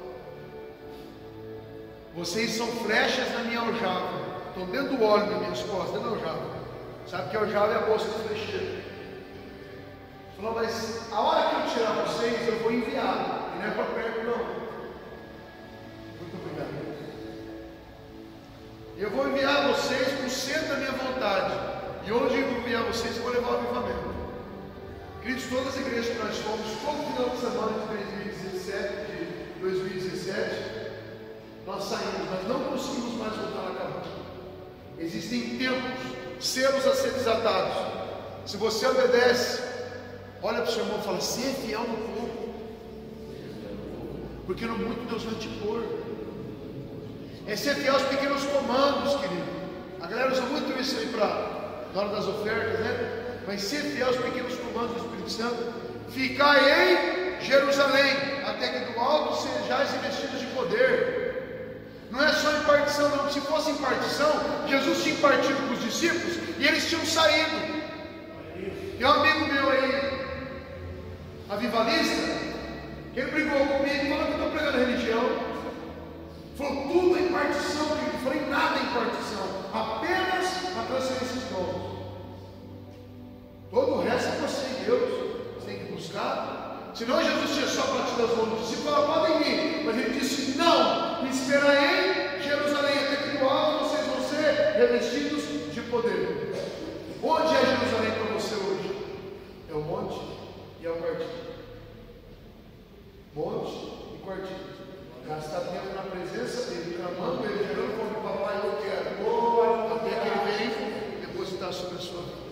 vocês são flechas na minha aljava, estão dentro do óleo das minhas costas, dentro da aljava. Sabe que a aljava é a bolsa do flecheiro. Falou: mas a hora que eu tirar vocês, eu vou enviar, e não é para perto, não. Muito obrigado. E Eu vou enviar vocês para o centro da minha vontade. E onde eu vou enviar vocês, eu vou levar o avivamento. Queridos, todas as igrejas que nós fomos, todo final de semana de 2017, nós saímos, nós não conseguimos mais voltar a casa. Existem tempos, selos a ser desatados. Se você obedece, olha para o seu irmão e fala: ser fiel no pouco, porque no muito Deus vai te pôr. É ser fiel aos pequenos comandos, querido. A galera usa muito isso aí na hora das ofertas, né? Mas ser fiel aos pequenos comandos do Espírito Santo. Ficai em Jerusalém, até que do alto sejais investidos de poder. Não é só impartição, não. Se fosse impartição, Jesus tinha impartido para os discípulos e eles tinham saído. Tem um amigo meu aí, avivalista, que ele brigou comigo, falou que eu estou pregando religião. Falou tudo em impartição, eu falei nada em impartição, apenas a transferência de dons. Todo o resto é você e Deus, você tem que buscar. Senão Jesus tinha só para te dar os mãos dos discípulos, podem ir, mas ele disse: não, me espera em Jerusalém, até que do alto vocês vão ser revestidos de poder. Onde é Jerusalém para você hoje? É o monte e é o quartinho. Monte e quartinho. Gastar tempo na presença dele, clamando ele, gerando como papai eu quero, até que ele venha depositar sobre a sua vida.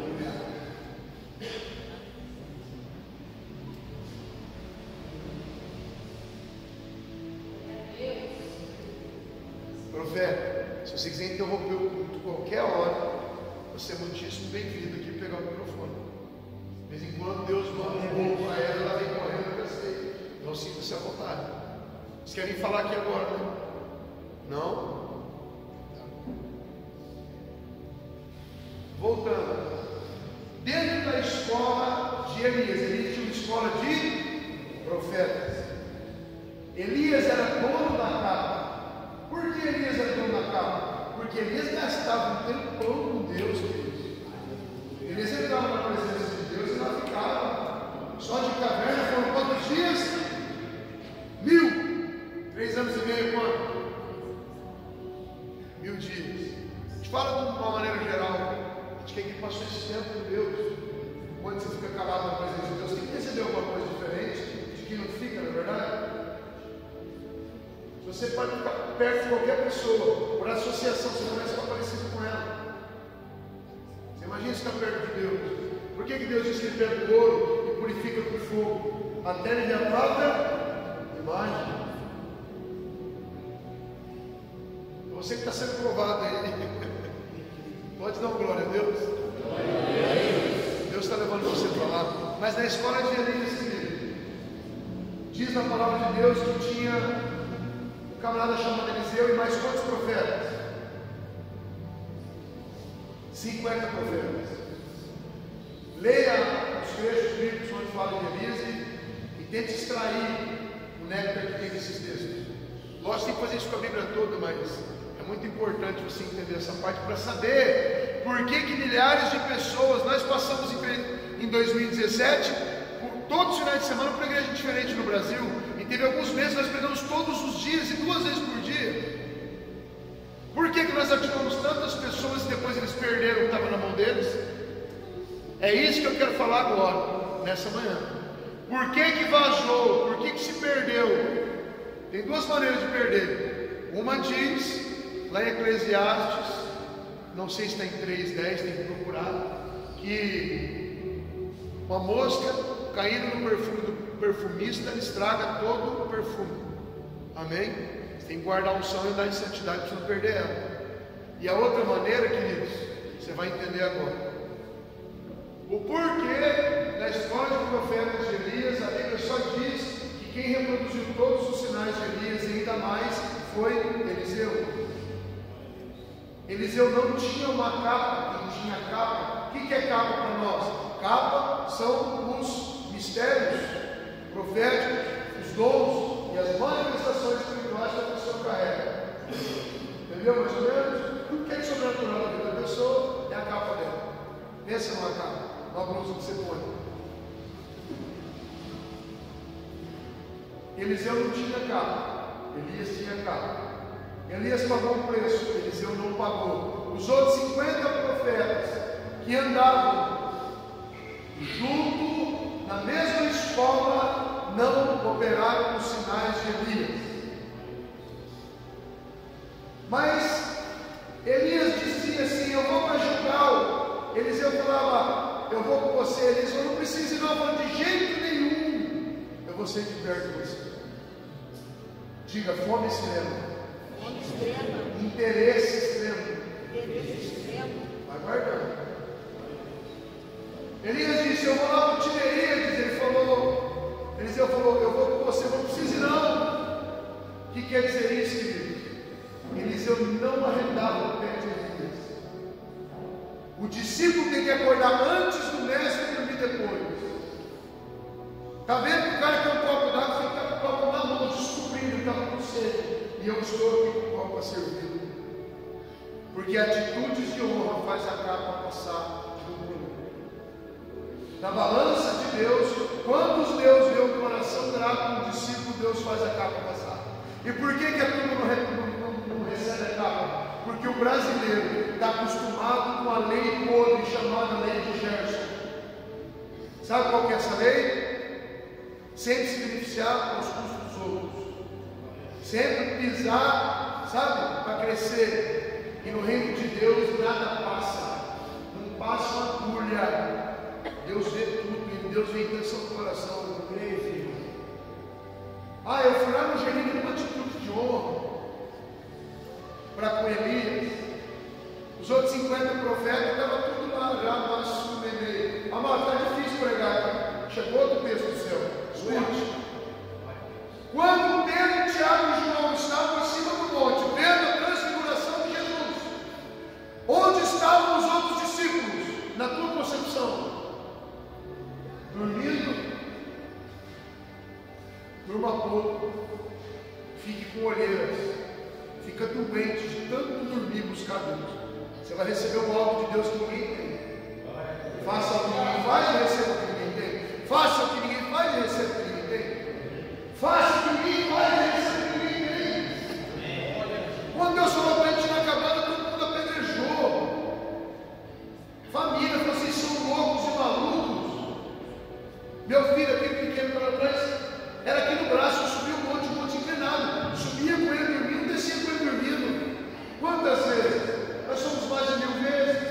Profeta, se você quiser interromper o culto qualquer hora, você é muitíssimo bem-vindo aqui pegar o microfone. De vez em quando Deus manda um pouco para ela, ela vem correndo, eu sei. Então sinta-se à vontade. Vocês querem falar aqui agora, né? Não? Voltando. Dentro da escola de Elias, ele tinha uma escola de profetas. Elias era dono da capa. Por que Elias era dono da capa? Porque Elias gastava um tempão com Deus, queridos. Elias entrava na presença de Deus e lá ficava. Só de caverna foram quantos dias? 1000. 3 anos e meio, quanto? 1000 dias. A gente fala de uma maneira geral. A gente quer que passou esse tempo com Deus. Quando você fica calado na presença de Deus, tem que receber alguma coisa diferente de que não fica, não é verdade? Você pode ficar perto de qualquer pessoa, por associação, você começa a ficar parecido com ela. Você imagina estar perto de Deus. Por que Deus diz que ele pega o ouro e purifica com fogo? Até ele ver a própria imagem. Você que está sendo provado aí, pode dar uma glória a Deus? Deus está levando você para lá. Mas na escola de Elias, diz na palavra de Deus que tinha um camarada chamado Eliseu e mais quantos profetas? 50 profetas. Leia os trechos bíblicos onde fala de Elias e tente extrair o néctar que tem nesses textos. Lógico, tem que fazer isso com a Bíblia toda, mas é muito importante você entender essa parte para saber por que milhares de pessoas nós passamos em 2017, por todos os finais de semana, para uma igreja diferente no Brasil, e teve alguns meses nós pregamos todos os dias e 2 vezes por dia. Por que nós ativamos tantas pessoas e depois eles perderam o que estava na mão deles? É isso que eu quero falar agora, nessa manhã. Por que vazou? Por que se perdeu? Tem 2 maneiras de perder. Uma diz, lá em Eclesiastes, não sei se está em 3:10, tem que procurar, que uma mosca caindo no perfume do perfumista estraga todo o perfume. Amém? Você tem que guardar a unção e andar em santidade para não perder ela. E a outra maneira, queridos, você vai entender agora. O porquê da história dos profetas de Elias, a Bíblia só diz que quem reproduziu todos os sinais de Elias e ainda mais foi Eliseu. Eliseu não tinha uma capa, não tinha capa. O que é capa para nós? Capa são os mistérios proféticos, os dons e as manifestações espirituais que a pessoa carrega. Entendeu mais ou menos? O que é sobrenatural na vida da pessoa é a capa dela. Pensa numa capa, uma blusa que você põe. Eliseu não tinha capa, Elias tinha capa. Elias pagou um preço, Eliseu não pagou. Os outros 50 profetas que andavam junto na mesma escola não operaram os sinais de Elias. Mas Elias dizia assim: eu vou para Gilgal. Eliseu falava: eu vou com você. Eliseu: não precisa ir não, de jeito nenhum, eu vou ser de perto de você. Diga: fome extrema. Fome extrema. Interesse extremo. Interesse extremo. Vai guardar. Elias disse: eu vou lá para o Tiberíades. Eliseu falou: eu vou com você, não precisa não. O que quer dizer isso, querido? Eliseu não arrendava o pé de Elias. O discípulo tem que acordar antes do mestre e dormir depois. Está vendo que o cara tem um copo d'água, fica com o copo na mão, descobrindo que estava com sede. E eu estou aqui com o copo para servir. Porque atitudes de honra faz a capa passar junto. Na balança de Deus, quando Deus vê um coração grato no discípulo, Deus faz a capa passar. E por que a turma não recebe a capa? Porque o brasileiro está acostumado com a lei podre chamada lei de Gerson. Sabe qual que é essa lei? Sempre se beneficiar aos custos dos outros. Sempre pisar, sabe, para crescer. E no reino de Deus nada passa. Não passa uma agulha. Deus vê tudo, e Deus vê a intenção do coração. Eu fui lá no Jericó com uma atitude de honra para com Elias. Os outros 50 profetas estavam tudo lá, já abaixo do meio. Amado, está difícil pregar, tá? Chegou outro texto do céu. Escute. Quando Pedro, Tiago e João estavam em cima do monte, vendo a transfiguração de Jesus, onde estavam os outros discípulos, na tua concepção? Dormindo? Durma pouco, fique com olheiras, fica doente de tanto dormir e buscar Deus. Você vai receber o alvo de Deus que ninguém tem. Faça o que ninguém faz e receba o que ninguém tem. Faça o que ninguém faz e receba o que ninguém tem. Faça o que ninguém faz e receba o que ninguém tem. Quando Deus falou para a gente na cabana, todo mundo apedrejou. Família falou assim: são loucos e malucos. Meu filho, aquele pequeno para trás, era aqui no braço, subia um monte inclinado. Subia com ele dormindo, descia com ele dormindo. Quantas vezes? Nós somos mais de 1000 vezes.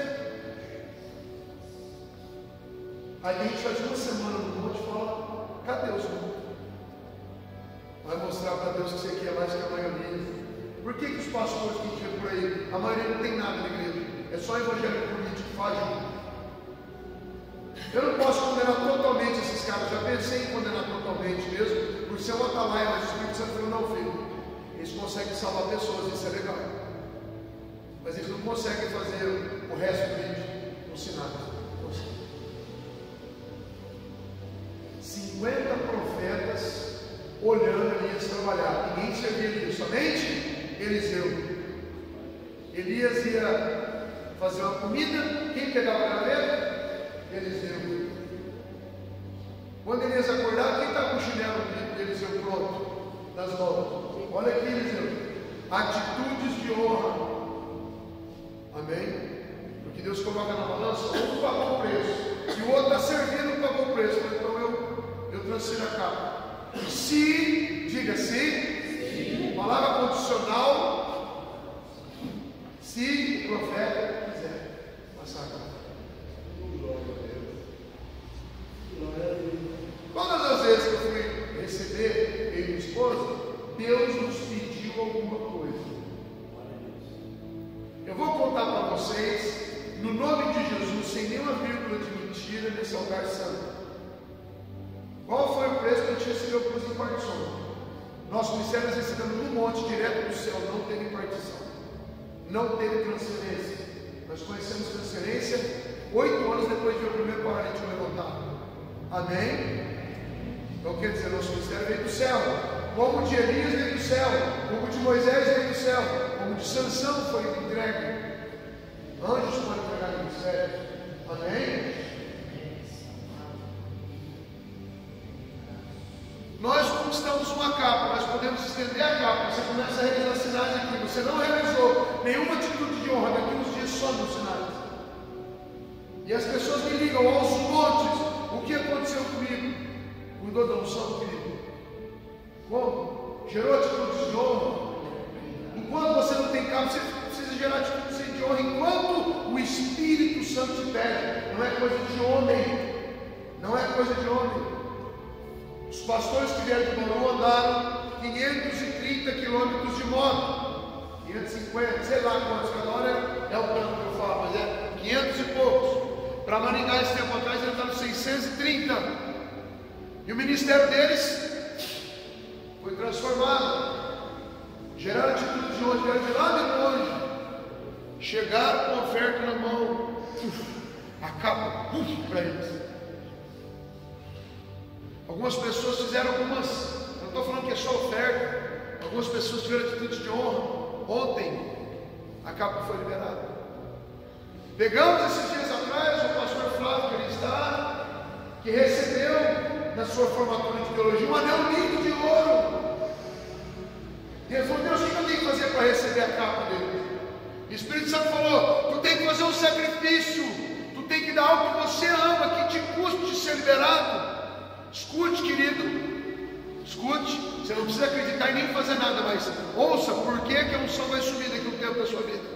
Aí a gente faz uma semana no monte e fala: cadê o Senhor? Vai mostrar para Deus que você aqui é mais que a maioria. Por que os pastores que a gente vê por aí, a maioria não tem nada na igreja? É só evangélico político que faz junto. Eu não posso condenar totalmente esses caras, já pensei em condenar totalmente mesmo, por ser uma atalaia, mas o Espírito Santo falou: não, filho, eles conseguem salvar pessoas, isso é legal, mas eles não conseguem fazer o resto do vídeo com sinais. 50 profetas olhando Elias trabalhar, ninguém servia Elias, somente Eliseu. Elias ia fazer uma comida, quem pegava a gaveta? Eliseu. Quando Elias acordar, quem está com o chinelo de Eliseu pronto? Das mãos. Olha aqui, Eliseu. Atitudes de honra. Amém? Porque Deus coloca na balança, um pagou o preço, e o outro está servindo, pagou o preço. Então eu transfiro a capa. Se, diga se, palavra condicional, se o profeta quiser passar a capa. Todas as vezes que eu fui receber eu e minha esposa, Deus nos pediu alguma coisa. Eu vou contar para vocês, no nome de Jesus, sem nenhuma vírgula de mentira, nesse altar santo. Qual foi o preço que a gente recebeu por impartições? Nosso ministério nós recebemos no monte, direto do céu, não teve impartição, não teve transferência. Nós conhecemos transferência 8 anos depois de ver o primeiro paralítico levantado. Amém? Então quer dizer, nosso ministério veio do céu, como o de Elias veio do céu, como o de Moisés veio do céu, como o de Sansão foi entregue. Anjos podem entregar no ministério. Amém? Nós conquistamos uma capa, nós podemos estender a capa, você começa a realizar sinais aqui. Você não realizou nenhuma atitude de honra, daqui uns dias some os sinais. E as pessoas me ligam aos montes: o que aconteceu comigo? Cuidou da unção, querido? Como? Gerou atitudes de honra? Enquanto você não tem capa, você precisa gerar atitudes de honra. Enquanto o Espírito Santo te pede, não é coisa de homem. Não é coisa de homem. Os pastores que vieram de Bauru andaram 530 quilômetros de moto, 550, sei lá quantos, cada hora é o tanto que eu falo, mas é 500 e poucos. Para Maringá, esse tempo atrás, ele estava 630. E o ministério deles foi transformado. Geraram atitude de hoje, vieram de lá de longe. Chegaram com a oferta na mão, a capa para eles. Algumas pessoas fizeram algumas, não estou falando que é só oferta, algumas pessoas tiveram atitude de honra. Ontem a capa foi liberada. Pegamos esses dias atrás o pastor Flávio, que ele está, que recebeu na sua formatura de teologia um anel lindo de ouro. E ele falou: Deus, o que eu tenho que fazer para receber a capa dele? E o Espírito Santo falou: tu tem que fazer um sacrifício, tu tem que dar algo que você ama, que te custe ser liberado. Escute, querido, escute. Você não precisa acreditar e nem fazer nada, mas ouça por que a unção vai subir daqui um tempo da sua vida.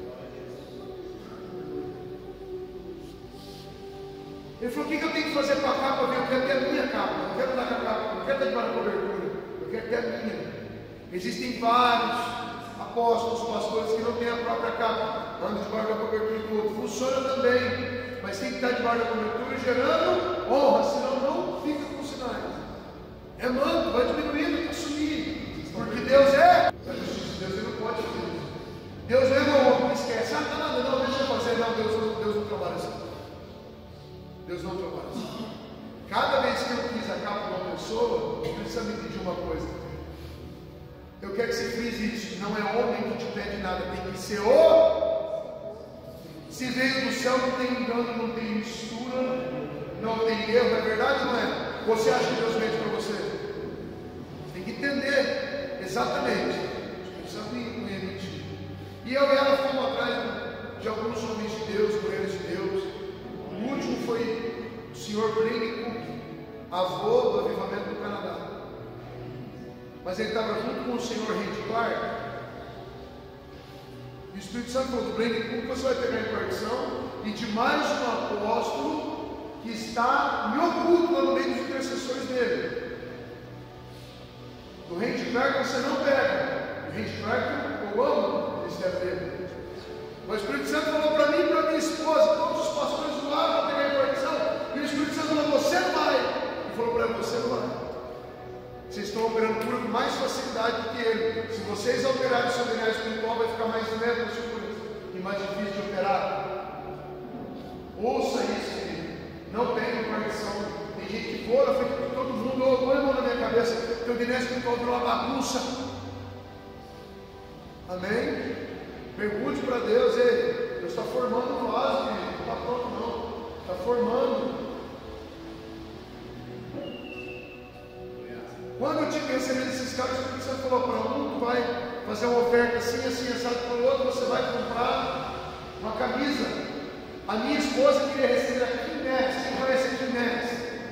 Ele falou: o que eu tenho que fazer para a capa? Eu quero ter a minha capa, eu quero dar a capa, eu quero dar debaixo da cobertura, eu quero ter a minha. Existem vários apóstolos, pastores que não têm a própria capa, andam debaixo da cobertura do outro. Funciona também, mas tem que estar debaixo da cobertura gerando honra, senão não fica com sinais. É manto, vai diminuindo, está sumindo, porque Deus é a justiça. Deus não pode fazer isso. Deus não é uma honra, esquece. Ah, nada, não, deixa eu fazer. Não, Deus não trabalha assim. Deus não trabalha assim. Cada vez que eu quis a capa de uma pessoa, eu preciso me pedir uma coisa. Eu quero que você frise isso. Não é homem que te pede nada, tem que ser o. Se veio do céu, não tem engano, não tem mistura, não tem erro, é verdade ou não é? Você acha que Deus mente para você? Você tem que entender exatamente. Precisa me mentir. E eu e ela fomos atrás de alguns homens de Deus, mulheres de Deus. O último foi o senhor Blaine Cook, avô do avivamento do Canadá. Mas ele estava junto com o senhor Randy Clark. E o Espírito Santo falou: do Blaine Cook você vai pegar a impartição e de mais um apóstolo que está me oculto lá no meio dos intercessores dele. Do Randy Clark você não pega. O Randy Clark eu amo o ministério dele. O Espírito Santo falou para mim e para minha esposa, todos os pastores do lado para pegar a impartição. E o Espírito Santo falou: você não vai. E falou para ela: você não vai. Vocês estão operando cura com mais facilidade do que ele. Se vocês operarem o seu DNA espiritual, vai ficar mais lento na sua cura e mais difícil de operar. Ouça isso, querido. Não tem impartição. Tem gente que for na frente de todo mundo, ou põe a mão na minha cabeça, teu DNA espiritual virou uma bagunça. Amém? Pergunte para Deus: ei, Deus está formando um vaso, querido. Não está pronto, não. Está formando. Quando eu tive recebendo esses caras, o Espírito Santo falou: para um, tu vai fazer uma oferta assim, assado, para o outro, você vai comprar uma camisa. A minha esposa queria receber a Kim Nex. Quem conhece a Kim Nex?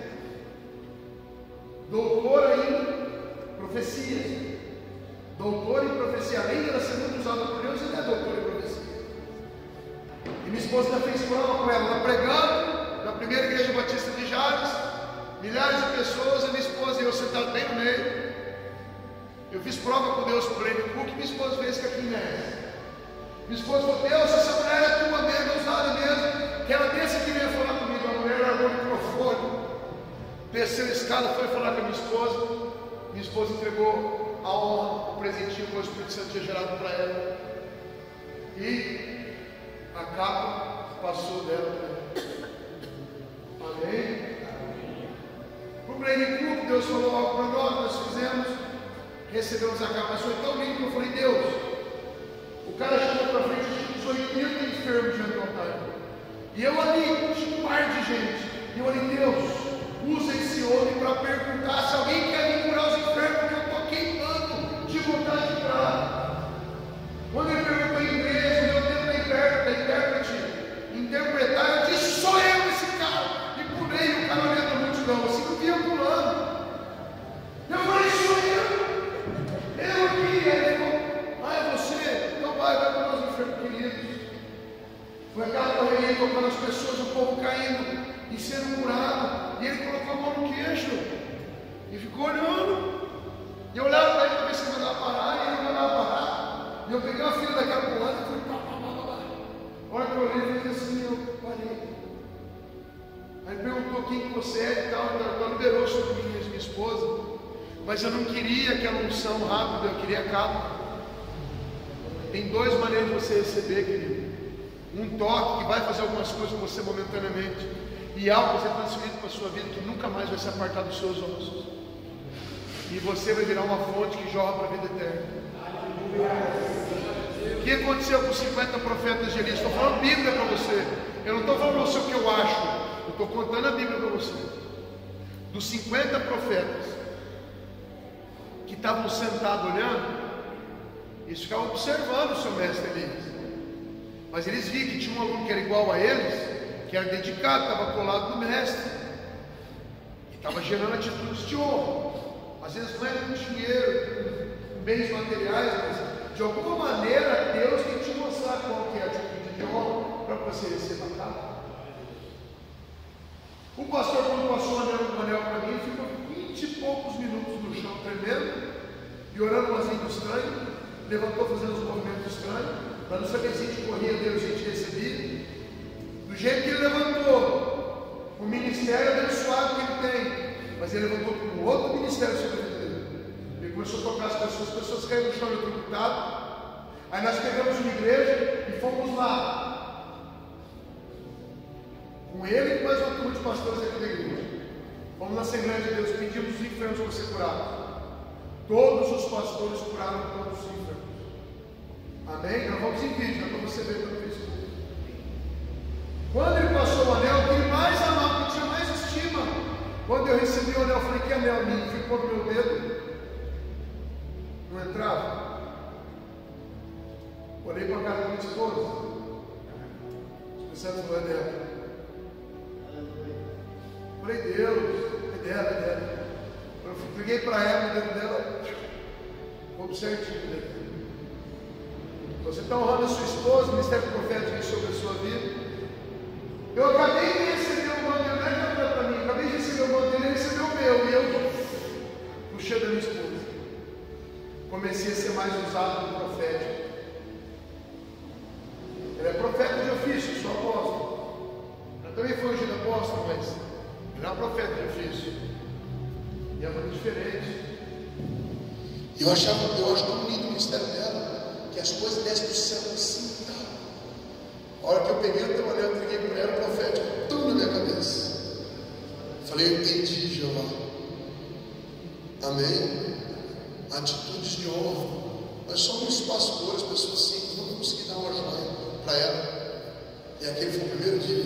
Doutora em profecia. Doutora em profecia. Além de ela ser muito usada por Deus, ela é doutora em profecia. E minha esposa já fez prova com ela. Ela pregando na primeira igreja batista de Jales. Milhares de pessoas, a minha esposa e eu sentados bem no meio. Eu fiz prova com Deus por ele, o que minha esposa fez com a Kim Nex. Minha esposa falou: Deus, essa mulher é tua mesmo, usada mesmo. Que ela desça aqui e venha falar comigo. A mulher largou o microfone, desceu a escada, foi falar com a minha esposa. Minha esposa entregou a honra, o presentinho que o Espírito Santo tinha gerado para ela. E a capa passou dela. Amém? Para o Blaine Cook, Deus falou algo para nós fizemos, recebemos a capa. Foi tão lindo que eu falei: Deus, o cara chegou para frente, a gente usou 80 enfermos diante do altar. E eu ali, tinha um par de gente. E eu falei: Deus, usa esse homem para perguntar se alguém quer vir curar os enfermos, porque eu estou queimando Foi aquela correria tocando as pessoas, o povo caindo e sendo curado. E ele colocou a mão no queixo e ficou olhando. E eu olhava para ele para ver se ele mandava parar, e ele não mandava parar. E eu peguei uma fila daquela ambulância e fui pá. A hora que eu olhei, ele fez assim, eu parei. Aí ele perguntou quem que você é e tal, ela liberou sobre mim, minha esposa. Mas eu não queria aquela unção rápida, eu queria calma. Tem duas maneiras de você receber, querido. Um toque que vai fazer algumas coisas com você momentaneamente, e algo vai ser transferido para a sua vida que nunca mais vai se apartar dos seus ossos. E você vai virar uma fonte que jorra para a vida eterna. O que aconteceu com os 50 profetas de Elias? Estou falando Bíblia para você. Eu não estou falando para você o que eu acho. Eu estou contando a Bíblia para você. Dos 50 profetas que estavam sentados olhando, eles ficavam observando o seu mestre Elias. Mas eles viram que tinha um aluno que era igual a eles, que era dedicado, estava colado no mestre, e estava gerando atitudes de honra. Às vezes não é com dinheiro, com bens materiais, mas de alguma maneira Deus tem que te mostrar qual que é a atitude de honra para você receber a casa. O pastor, quando passou o anel para mim, ficou 20 e poucos minutos no chão tremendo e orando umas línguas estranhas, levantou fazendo uns movimentos estranhos, para não saber se a gente corria, Deus, a gente recebia. Do jeito que ele levantou, o ministério abençoado que ele tem, mas ele levantou com um outro ministério sobre a vida dele. Ele começou a tocar as pessoas caíram no chão eletrocutado. Aí nós pegamos uma igreja e fomos lá, com ele e mais uma turma de pastores aqui da igreja. Fomos na Assembleia de Deus, pedimos os enfermos para ser curados. Todos os pastores curaram todos os enfermos. Amém? Nós vamos em vídeo, para você ver pelo Facebook. Quando ele passou o anel, que ele mais amava, que tinha mais estima. Quando eu recebi o anel, eu falei: que anel minha? Ficou no meu dedo, não entrava. Olhei para a cara da minha esposa, os pensamentos falou: é dela. Falei: Deus, é dela, é dela. Eu liguei para ela, o dedo dela, ficou certinho. Você está honrando a sua esposa, o ministério profético sobre a sua vida. Eu acabei de receber o mando dele, não é para mim, acabei de receber o mando dele, ele recebeu o meu, e eu puxei da minha esposa. Comecei a ser mais usado no profético. Ele é profeta de ofício, sou apóstolo. Eu também fui ungido apóstolo, mas ele é um profeta de ofício. E é muito diferente. Eu acho tão lindo o ministério dela, que as coisas descem do céu assim, tá? A hora que eu peguei o teu anel, entreguei para ela, profético, tudo na minha cabeça. Falei: eu entendi, Jeová. Amém? Atitudes de honra. Nós somos pastores, pessoas simples, não vamos conseguir dar uma joia para ela. E aquele foi o primeiro dia.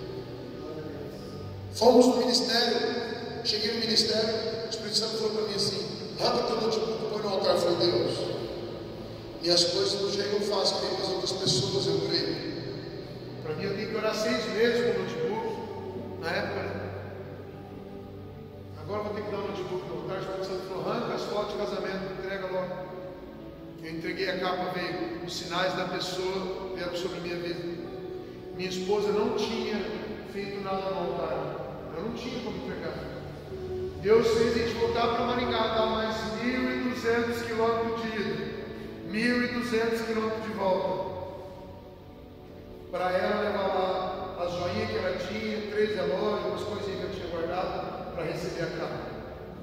Fomos no ministério. Cheguei no ministério, o Espírito Santo falou para mim assim: rápido teu notebook, põe no altar. Eu falei: Deus, minhas coisas do jeito que eu faço, creio para as outras pessoas, eu creio. Para mim, eu tenho que orar 6 meses com o notebook. Na época, agora eu vou ter que dar um notebook no altar. O Espírito Santo falou: arranca as fotos de casamento, entrega logo. Eu entreguei a capa, veio os sinais da pessoa, vieram sobre a minha vida. Minha esposa não tinha feito nada no altar, eu não tinha como entregar. Deus fez a gente voltar para Maringá, dar mais 1.200 quilômetros de ida, 1.200 quilômetros de volta, para ela levar lá as joinhas que ela tinha, 3 relógios, umas coisinhas que eu tinha guardado para receber a capa.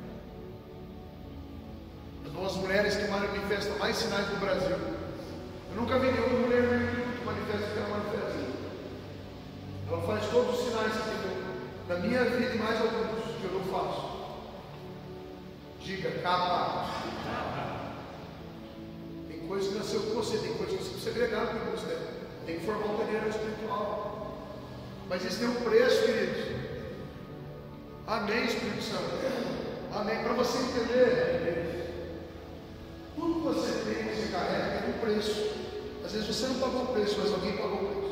São as mulheres que manifestam mais sinais do Brasil. Eu nunca vi nenhuma mulher que manifesta o que ela manifesta. Ela faz todos os sinais que tem na minha vida e mais alguns que eu não faço. Diga: capa. Tem coisas que nasceu com você, tem coisas que você precisa agregar no teu ministério. Tem que formar um terreno espiritual. Mas isso tem um preço, queridos. Amém, Espírito Santo. Amém. Para você entender, tudo que você tem, que você carrega, tem um preço. Às vezes você não pagou o preço, mas alguém pagou o preço.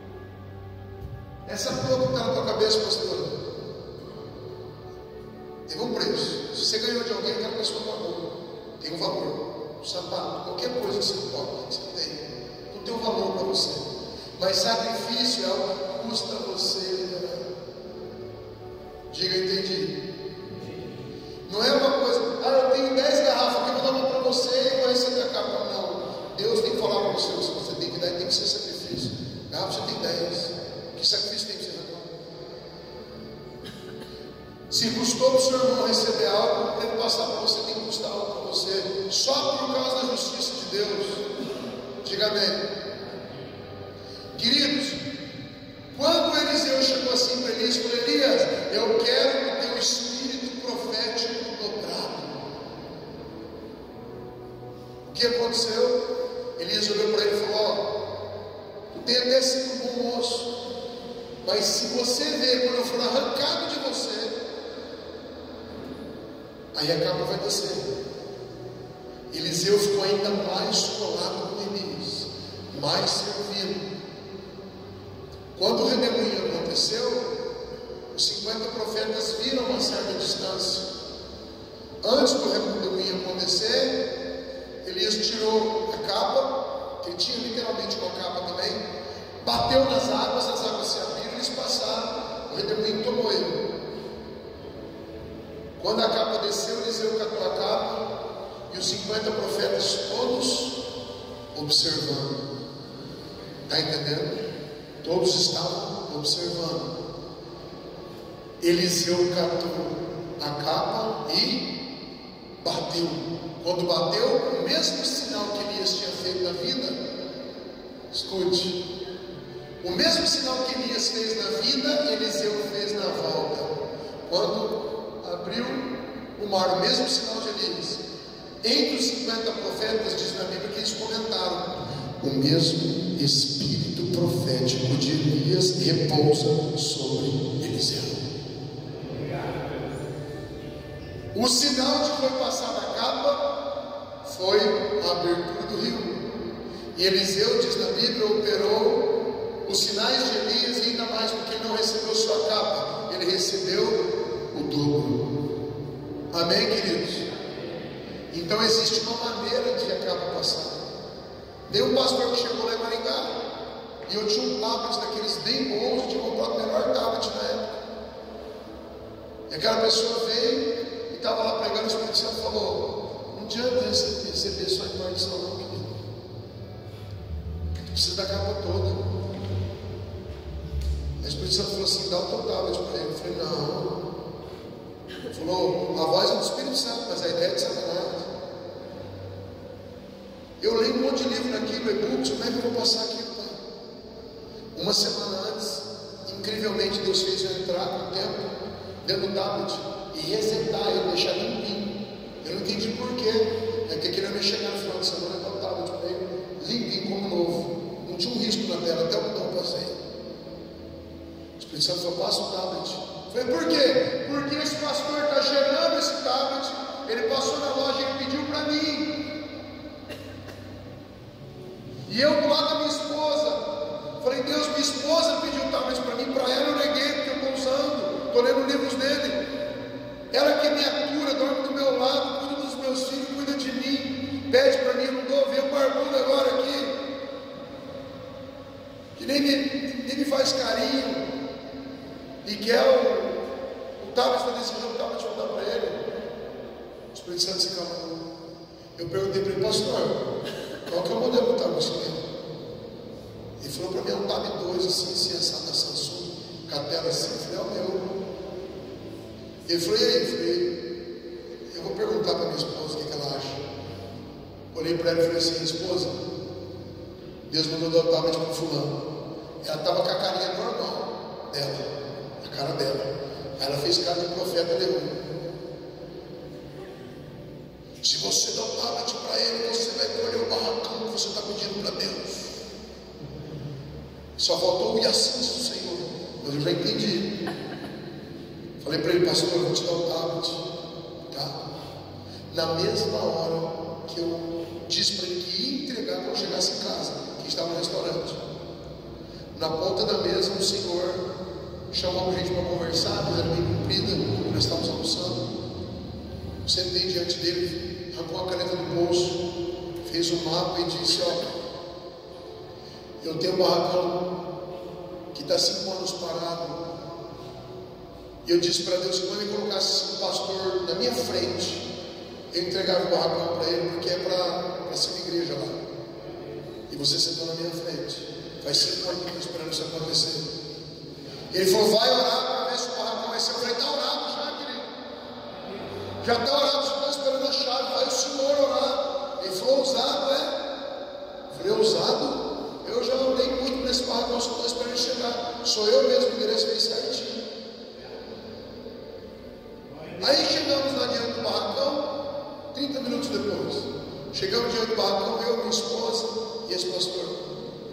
Essa flor que está na tua cabeça, pastor, teve um preço. Se você ganhou de alguém, aquela pessoa pagou. Tem um valor. Um sapato, qualquer coisa que você toca, que você tem, não tem um valor para você. Mas sacrifício é o que custa você liderar. Diga, entendi. Não é uma coisa, eu tenho 10 garrafas, que eu vou dar uma para você e vou receber a capa. Não. Deus tem que falar para você, você tem que dar, tem que ser sacrifício. Garrafa você tem 10. Que sacrifício tem que ser? Se custou para o seu irmão receber algo, tem que passar para você, tem que custar algo para você, só por causa da justiça de Deus. Diga amém. Queridos, quando Eliseu chegou assim para Elias, falou: Elias, eu quero o teu espírito profético dobrado. O que aconteceu? Elias olhou para ele e falou: tu tem até sido um bom moço, mas se você ver quando eu for arrancado de você, aí a capa vai descer. Eliseu ficou ainda mais colado com Elias, mais servindo. Quando o redemoinho aconteceu, os 50 profetas viram uma certa distância. Antes do redemoinho acontecer, Elias tirou a capa, que tinha literalmente uma capa também, bateu nas águas, as águas se abriram e eles passaram. O redemoinho tomou ele. Quando a capa desceu, Eliseu catou a capa e os 50 profetas todos observando. Está entendendo? Todos estavam observando. Eliseu catou a capa e bateu. Quando bateu, o mesmo sinal que Elias tinha feito na vida, escute, o mesmo sinal que Elias fez na vida, Eliseu fez na volta. Quando abriu o mar, o mesmo sinal de Elias. Entre os 50 profetas, diz na Bíblia que eles comentaram: o mesmo espírito profético de Elias repousa sobre Eliseu. O sinal de que foi passada a capa foi a abertura do rio. E Eliseu, diz na Bíblia, operou os sinais de Elias, e ainda mais, porque ele não recebeu só a capa, ele recebeu o dobro. Amém, queridos? Então existe uma maneira de a capa passar. Tem um pastor que chegou lá em Maringá, e eu tinha um tablet daqueles bem bons, eu tinha comprado o melhor tablet na época. E aquela pessoa veio e estava lá pregando, o Espírito Santo falou: não adianta receber só a impartição não, querido. Tu precisa da capa toda. Aí o Espírito Santo falou assim: dá o teu tablet para ele. Eu falei: não. Ele falou: a voz é do Espírito Santo, mas a ideia é de Satanás. Eu leio um monte de livro naquilo, e-books, como é que eu vou passar aquilo, pai? Uma semana antes, incrivelmente, Deus fez eu entrar com o tempo dentro do tablet e resetar e deixar limpinho. Eu não entendi porquê. É que queria mexer no final de semana, dar o tablet para ele limpinho como novo. Não tinha um risco na tela, até o botão eu passei. O Espírito Santo falou: passa o tablet. Eu falei: por quê? Porque esse pastor está gerando esse tablet. Ele passou na loja e ele pediu para mim. E eu do lado da minha esposa, falei: Deus, minha esposa pediu o tablet para mim, para ela eu neguei, porque eu estou usando, estou lendo livros dele. Ela que é minha cura, dorme do meu lado, cuida dos meus filhos, cuida de mim, pede para mim, eu não dou, vê o barbudo agora aqui, que nem me faz carinho, e quer o tablet, está desejando o tablet, vou dar para ele. O Espírito Santo se calmou. Eu perguntei para ele: pastor, qual que é o modelo do tablet dele? Ele falou para mim: é um Tab 2 assim, essa da Samsung, com a tela assim. Eu falei: é o meu. Ele falou: e aí? Eu falei: eu vou perguntar para minha esposa o que ela acha. Olhei para ela e falei assim: esposa, Deus mandou dar o tablet para fulano. Ela estava com a carinha normal dela, a cara dela. Aí ela fez cara de profeta, levou. Se você dá o tablet para ele, você vai colher o barracão que você está pedindo para Deus. Só faltou o e assim diz o Senhor. Mas eu já entendi. Falei para ele: pastor, eu vou te dar o tablet, tá? Na mesma hora que eu disse para ele que ia entregar quando eu chegasse em casa, que estava no restaurante, na ponta da mesa o Senhor chamou a gente para conversar, mas era bem comprida, nós estávamos almoçando. Sentei diante dele, arrancou a caneta do bolso, fez um mapa e disse: ó, Eu tenho um barracão que está 5 anos parado. E eu disse para Deus que quando ele colocasse um pastor na minha frente, eu entregava o barracão para ele, porque é para ser uma igreja lá. E você sentou na minha frente. Faz 5 anos que eu estou esperando isso acontecer. Ele falou: vai orar para ver se o barracão vai ser. Eu falei: está orado já, querido. Já está orado, só estou esperando a chave. Vai o senhor orar. Ele falou: ousado, é? Eu falei: ousado? Eu já orei muito nesse barracão, só estou esperando ele chegar. Sou eu mesmo, o endereço veio certinho. Aí chegamos lá diante do barracão. 30 minutos depois, chegamos diante do barracão, eu, minha esposa e esse pastor.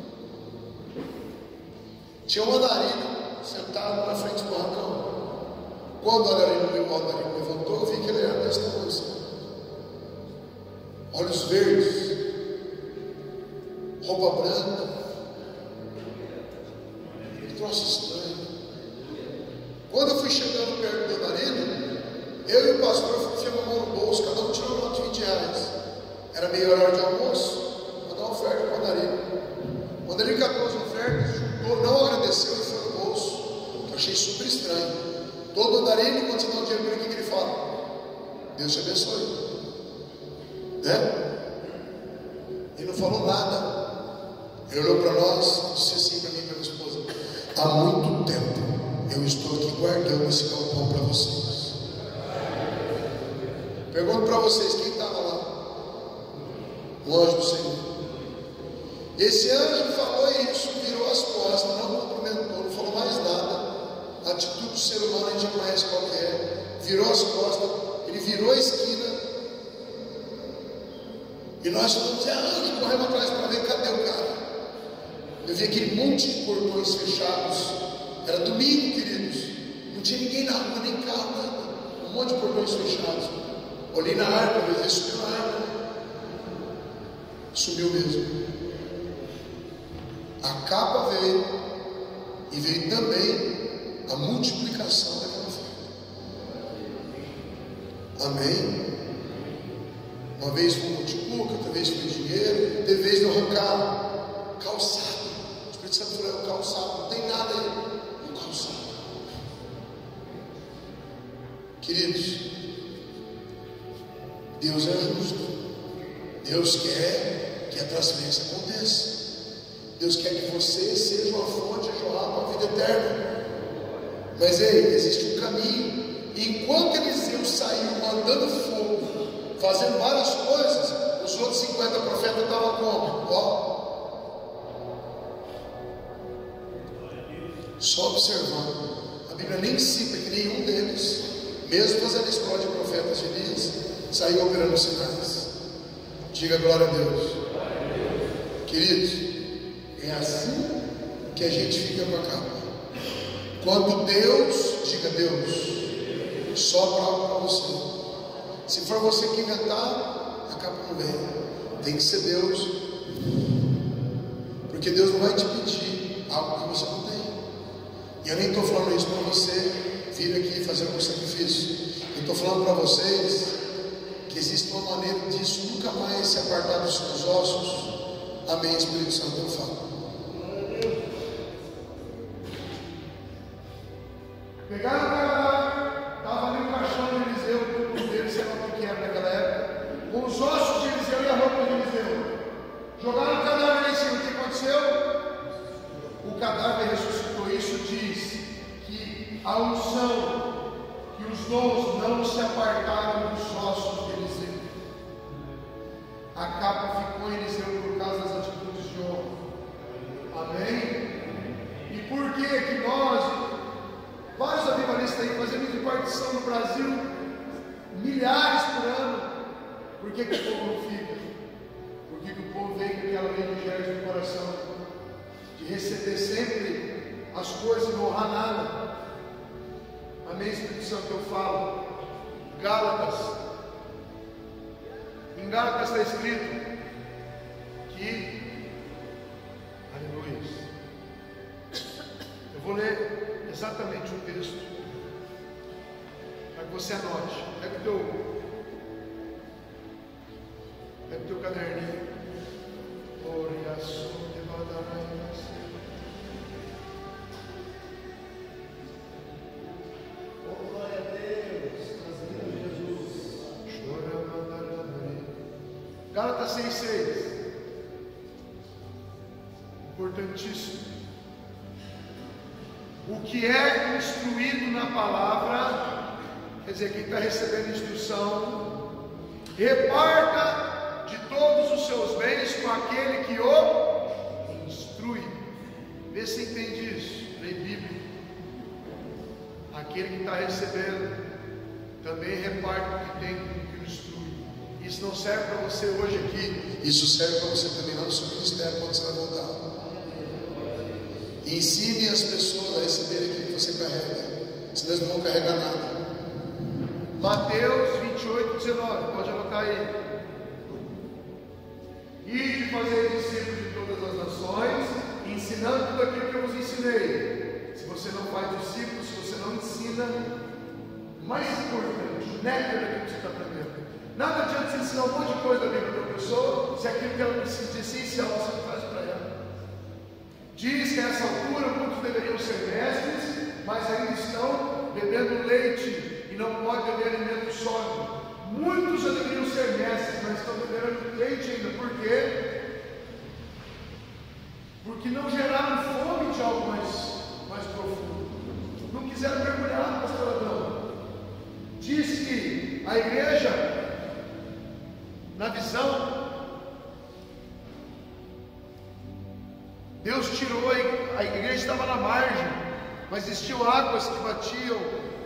Tinha um andarilho sentado na frente do barracão. Quando o andarilho levantou, eu vi que ele era desse tamanho assim. Olhos verdes, roupa branca, que troço estranho. Quando eu fui chegando perto do andarilho, eu e o pastor enfiamos a mão no bolso, cada um tirou uma nota de R$20. Era meia hora de almoço, vou dar uma oferta para o andarilho. Quando ele catou as ofertas, juntou, não agradeceu e foi no bolso. Eu achei super estranho. Todo andarilho, quando você dá um dinheiro para ele, o que ele fala? Deus te abençoe. Né? Ele não falou nada. Ele olhou para nós e disse assim para mim e para minha esposa: há muito tempo eu estou aqui guardando esse galpão para vocês. Pergunto para vocês, quem estava lá? O anjo do Senhor. Esse anjo falou isso, virou as costas, não cumprimentou, não falou mais nada. A atitude do ser humano a gente já conhece qual que é. Virou as costas, ele virou a esquina. E nós falamos: é anjo, corremos atrás para ver cadê o cara. Eu vi aquele monte de portões fechados. Era domingo, queridos. Não tinha ninguém na rua, nem carro, nada. Um monte de portões fechados. Olhei na árvore, ele subiu na árvore. Subiu mesmo. A capa veio, e veio também a multiplicação daquela oferta. Amém? Uma vez foi multiplica, outra vez foi dinheiro, teve vez de eu arrancar calçado. O Espírito Santo falou: é o calçado, não tem nada aí. É o calçado. Queridos, Deus é justo. Deus quer que a transferência aconteça. Deus quer que você seja uma fonte de jorrar para a vida eterna. Mas ei, existe um caminho. E enquanto Eliseu saiu mandando fogo, fazendo várias coisas, os outros 50 profetas estavam como? Ó, só observando. A Bíblia nem cita que nenhum deles, mesmo fazendo a escola de profetas de Elias, saiu operando sinais. Diga glória a Deus. Queridos, é assim que a gente fica com a capa. Quando Deus, diga Deus, sopra algo para você. Se for você que inventar, a capa não vem. Tem que ser Deus. Porque Deus não vai te pedir algo que você não tem. E eu nem estou falando isso para você vir aqui fazer um sacrifício. Eu estou falando para vocês que existe uma maneira disso nunca mais se apartar dos seus ossos. Amém, Espírito Santo, eu falo. Pegaram o cadáver, estava ali o caixão de Eliseu, o corpo dele, sei lá o que era naquela época, com os ossos de Eliseu e a roupa de Eliseu. Jogaram o cadáver lá em cima. O que aconteceu? O cadáver ressuscitou. Isso diz que a unção e os dons não se apartaram dos ossos de Eliseu. A capa ficou em Eliseu por causa das atitudes de homem. Amém? E por que nós, vários avivalistas aí fazendo repartição no Brasil, milhares por ano, por que o povo não fica? Porque o povo vem com aquela lei de Gérgio no coração, de receber sempre as coisas e não honrar nada. Amém, Espírito Santo, eu falo. Gálatas, em Gálatas está escrito que, aleluia, eu vou ler exatamente o texto para que você anote. Pega o teu caderninho. Gálatas 6,6. Importantíssimo. O que é instruído na palavra, quer dizer, quem está recebendo instrução, reparta de todos os seus bens com aquele que o instrui. Vê se entende isso, lei bíblica. Aquele que está recebendo também reparte o que tem com o que o instrui. Isso não serve para você hoje aqui, isso serve para você terminar o seu ministério quando você vai voltar. Ensine as pessoas a receberem aquilo que você carrega, senão eles não vão carregar nada. Mateus 28:19, pode anotar aí. E de fazer discípulos de todas as nações, ensinando tudo aquilo que eu vos ensinei. Se você não faz discípulos, se você não ensina, o mais importante, o néctar daquilo que você está aprendendo. Nada adianta você ensinar um monte de coisa da Bíblia para a pessoa, se aquilo que ela precisa de essencial você não faz para ela. Diz que a essa altura muitos deveriam ser mestres, mas ainda estão bebendo leite e não podem beber alimento sólido. Muitos já deveriam ser mestres, mas estão bebendo leite ainda. Por quê? Porque não geraram fome de algo mais profundo. Não quiseram mergulhar, pastor Adão. Diz que a igreja, na visão, Deus tirou, a igreja estava na margem, mas existiam águas que batiam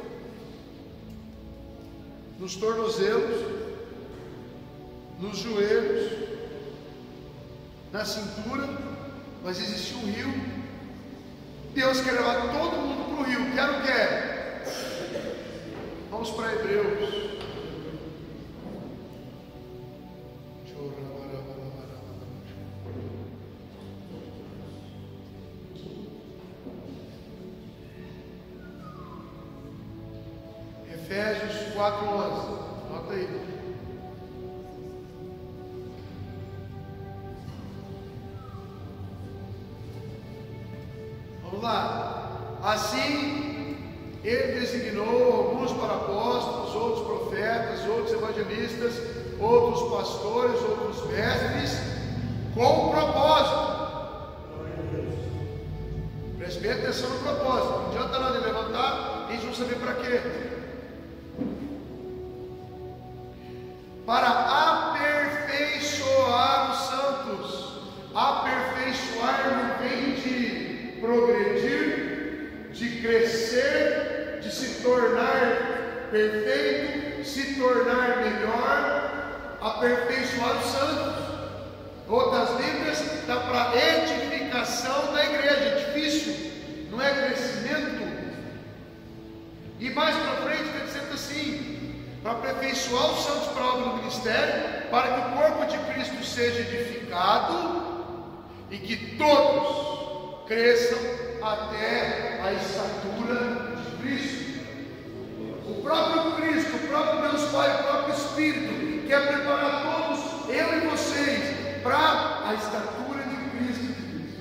nos tornozelos, nos joelhos, na cintura, mas existia um rio. Deus quer levar todo mundo para o rio. Quer ou não quer? Vamos para Hebreus. Efésios 4:11. Anota aí. Vamos lá. Assim, ele designou alguns para apóstolos, outros profetas, outros evangelistas, outros pastores, outros mestres, com o propósito. Preste bem atenção no propósito. Não adianta nada de levantar, a gente não saber para quê. Para aperfeiçoar os santos. Aperfeiçoar não vem de progredir, de crescer, de se tornar perfeito, se tornar melhor. Aperfeiçoar os santos. Outras Bíblias dá para edificação da igreja. É difícil, não é crescimento. E mais para frente está dizendo assim: para aperfeiçoar os santos para a obra do ministério, para que o corpo de Cristo seja edificado e que todos cresçam até a estatura de Cristo. O próprio Cristo, o próprio Deus Pai, o próprio Espírito quer preparar todos, eu e vocês, para a estatura de Cristo.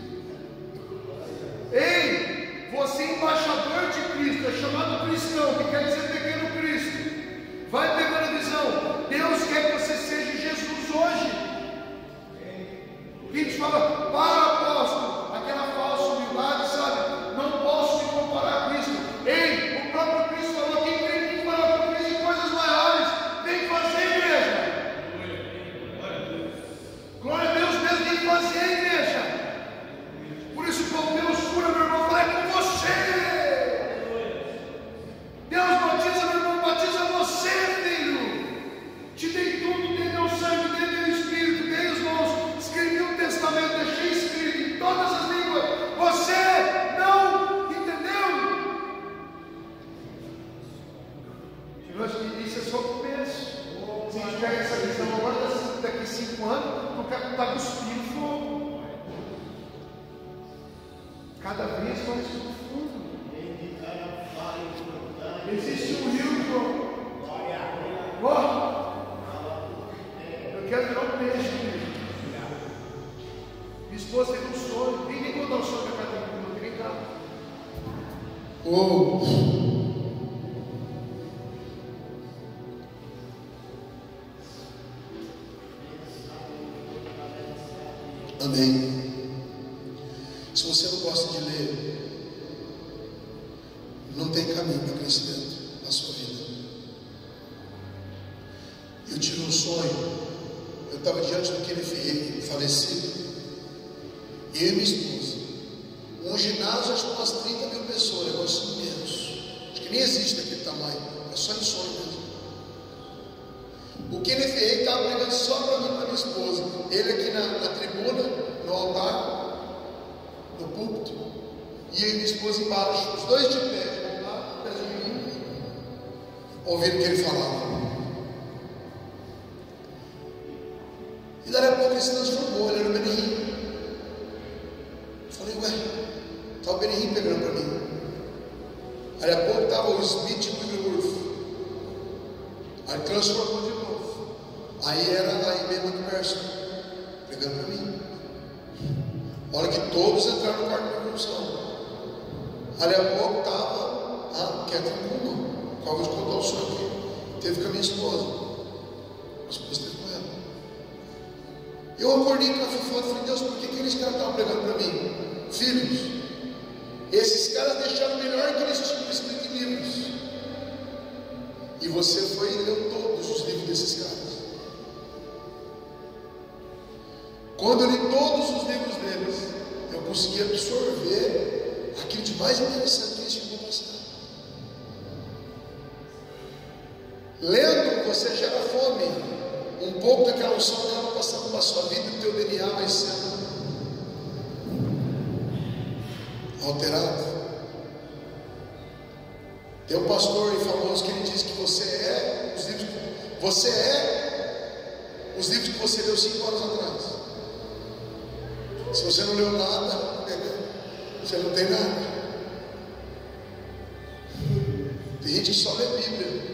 Ei, você embaixador de Cristo, é chamado cristão, que quer dizer pequeno Cristo. Vai pegando a visão. Deus quer que você seja Jesus hoje. A gente fala, para apóstolo, aquela falsa humildade, sabe? Não posso me comparar a Cristo. Ei, o próprio Cristo falou: quem tem que comparar com Cristo em coisas maiores, tem que fazer, igreja. Glória a Deus, Deus tem que fazer, igreja. Por isso, quando Deus cura, meu irmão, fala: é com você. Deus batiza, meu irmão, batiza você, filho. Te dei tudo, dei meu sangue, dei meu espírito, dei os dons, escrevi um testamento, deixei escrito em todas as línguas. Você não entendeu? Eu acho que isso é só o começo. Se a gente pega essa visão agora, daqui 5 anos, o cara está cuspindo fogo. Cada vez mais profundo. Existe um rio, João. Eu quero virar um peixe. Minha esposa teve um sonho. Ninguém contou um sonho para cada um, não tem nem carro. gosta de ler, não tem caminho para crescimento na sua vida. Eu tive um sonho, eu estava diante do Kenneth falecido, eu e minha esposa, um ginásio, acho que umas 30 mil pessoas, negócio imenso, acho que nem existe daquele tamanho, é só em sonho mesmo. O Kenneth estava pregando só para mim e para minha esposa, ele aqui na tribuna, no altar, no púlpito, e eu e minha esposa embaixo, os dois de pé, ouvindo o que ele falava. E daí a pouco ele se transformou, ele era o Benihim. Falei, ué, está o Benihim pegando para mim. Aí a pouco estava o Smith e o Wigglesworth. Aí transformou de novo. Aí era a Imema do Merson, pregando para mim. A hora que todos entraram no quarto de revolução. Ali a pouco estava a Catherine Kuhlman, qual eu vou te contar o sonho que teve com a minha esposa. A esposa teve com ela. Eu acordei com a fofoca e falei, Deus, por que aqueles caras estavam pregando para mim? Filhos, esses caras deixaram o melhor que eles tinham escrito em livros. E você foi e leu todos os livros desses caras. Quando eu li todos os livros deles, eu consegui absorver aquilo de mais interessante que eles tinham para passar. Lendo, você gera fome. Um pouco daquela unção que ela passando para a sua vida, o teu DNA vai sendo alterado. Tem um pastor famoso que ele diz que você é os livros que você leu 5 horas atrás. Se você não leu nada, você não tem nada. Tem gente que só lê Bíblia.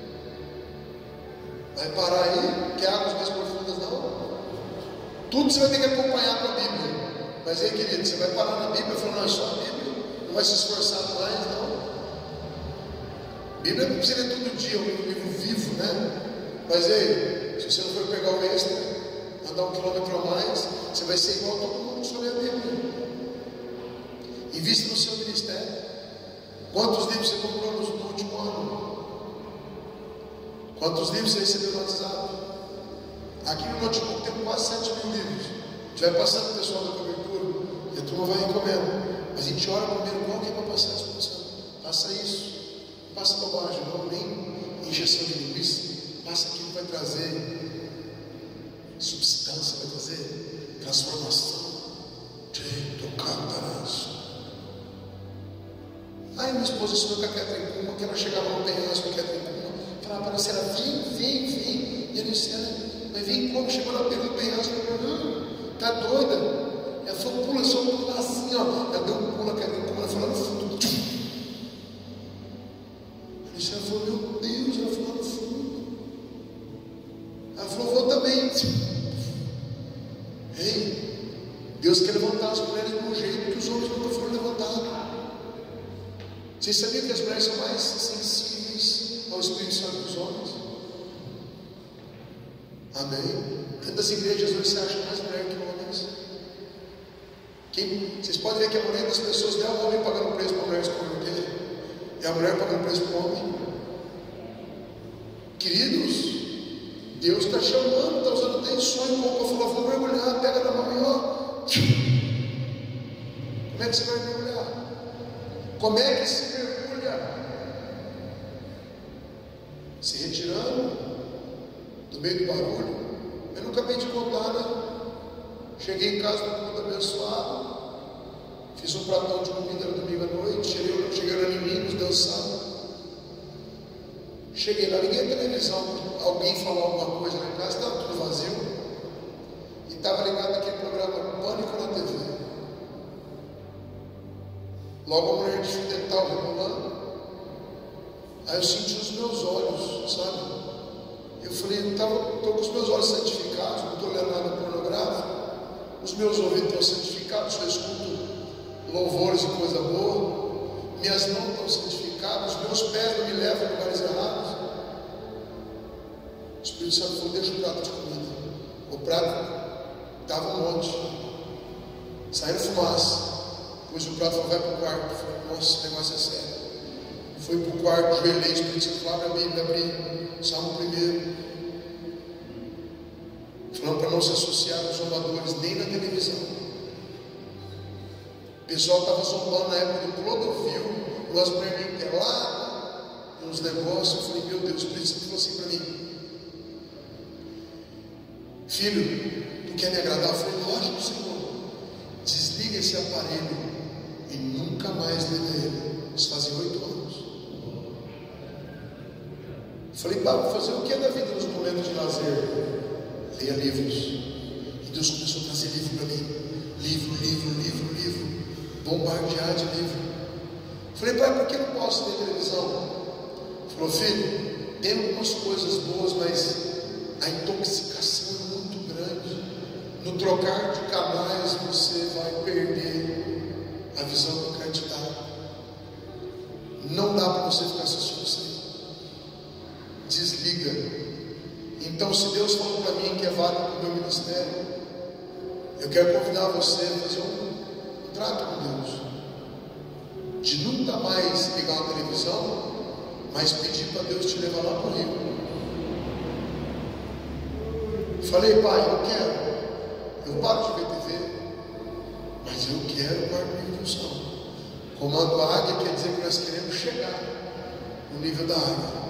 Vai parar aí, quer águas mais profundas? Não. Tudo você vai ter que acompanhar com a Bíblia. Mas aí, querido, você vai parar na Bíblia e falar, não, é só a Bíblia, não vai se esforçar mais, não. Bíblia não precisa ler todo dia, é um livro vivo, né? Mas aí, se você não for pegar o extra, andar 1 quilômetro a mais, você vai ser igual a todo mundo que só lê a Bíblia. Invista no seu ministério. Quantos livros você comprou no último ano? Quantos livros você recebeu no WhatsApp? Aqui no notebook tem quase 7 mil livros. A gente vai passando o pessoal da cobertura e a turma vai recomendando. Mas a gente ora primeiro qual que é para passar a exposição. Passa isso. Não passa bobagem, não, nem injeção de linguiça. Passa aquilo que vai trazer substância, vai trazer transformação. Aí minha esposa subiu com a Catherine Kuhlman, que ela chegava no penhasco com a Catherine Kuhlman, falava para ela, ela vem. E ele disse, mas vem como? Chegou na beira do penhasco, ela falou, tá doida? Ela falou, pula, só pular assim, ó. Ela deu um pulo, a Catherine Kuhlman, ela falou no fundo. Ela falou, meu Deus, ela falou no fundo. Ela falou, vou também. Ei, Deus quer levantar as mulheres de um jeito que os homens nunca foram levantados. Vocês sabiam que as mulheres são mais sensíveis ao Espírito Santo dos homens? Amém? Dentro das igrejas hoje você acha mais mulher que homens. Vocês podem ver que a maioria das pessoas não é o homem pagando preço para a mulher se converter, é a mulher pagando preço para o homem. Queridos, Deus está chamando, está usando até em sonho para falar, vou mergulhar, pega na mão e ó. Como é que você vai mergulhar? Como é que se mergulha? Se retirando do meio do barulho. Eu nunca acabei de contar, né? Cheguei em casa todo mundo abençoado, fiz um pratão de comida no domingo à noite, cheguei lá em Minas, dançando. Cheguei lá, liguei a televisão, alguém falou alguma coisa na casa, estava tudo vazio. E estava ligado aquele programa Pânico na TV. Logo a mulher de fio dental rebolando. Aí eu senti os meus olhos, sabe? Eu falei, estou com os meus olhos santificados, não estou lendo nada pornográfico. Os meus ouvidos estão santificados, eu escuto louvores e coisa boa. Minhas mãos estão santificadas, os meus pés não me levam a lugares errados. O Espírito Santo falou, deixa o prato de comida. O prato dava um monte. Saindo fumaça. Depois o prato falou, vai para o quarto. Eu falei, nossa, esse negócio é sério. Fui para o quarto, joelhei, Espírito Santo falou, abre a Bíblia, abri Salmo 1. Falando para não se associar aos zombadores, nem na televisão. O pessoal estava zombando na época do Clodovil, nós prendemos pelado, uns negócios. Eu falei, meu Deus, o Espírito Santo falou assim para mim, filho, tu quer me agradar? Eu falei, lógico, Senhor. Desliga esse aparelho e nunca mais liga ele. Isso fazia 8 anos. Eu falei, pai, vou fazer o que da vida nos momentos de lazer? Leia livros. E Deus começou a trazer livro para mim. Livro. Bombardear de livro. Eu falei, pai, por que não posso ter televisão? Ele falou, filho, tem algumas coisas boas, mas a intoxicação é muito grande. No trocar de canais você vai perder a visão que eu quero te dar. Não dá para você ficar assistindo isso aí. Desliga. Então, se Deus falou para mim que é válido para o meu ministério, eu quero convidar você a fazer um trato com Deus, de nunca mais ligar a televisão, mas pedir para Deus te levar lá para o Rio. Falei, pai, eu paro de ver TV, mas eu quero guardar minha função. Comando águia quer dizer que nós queremos chegar no nível da águia.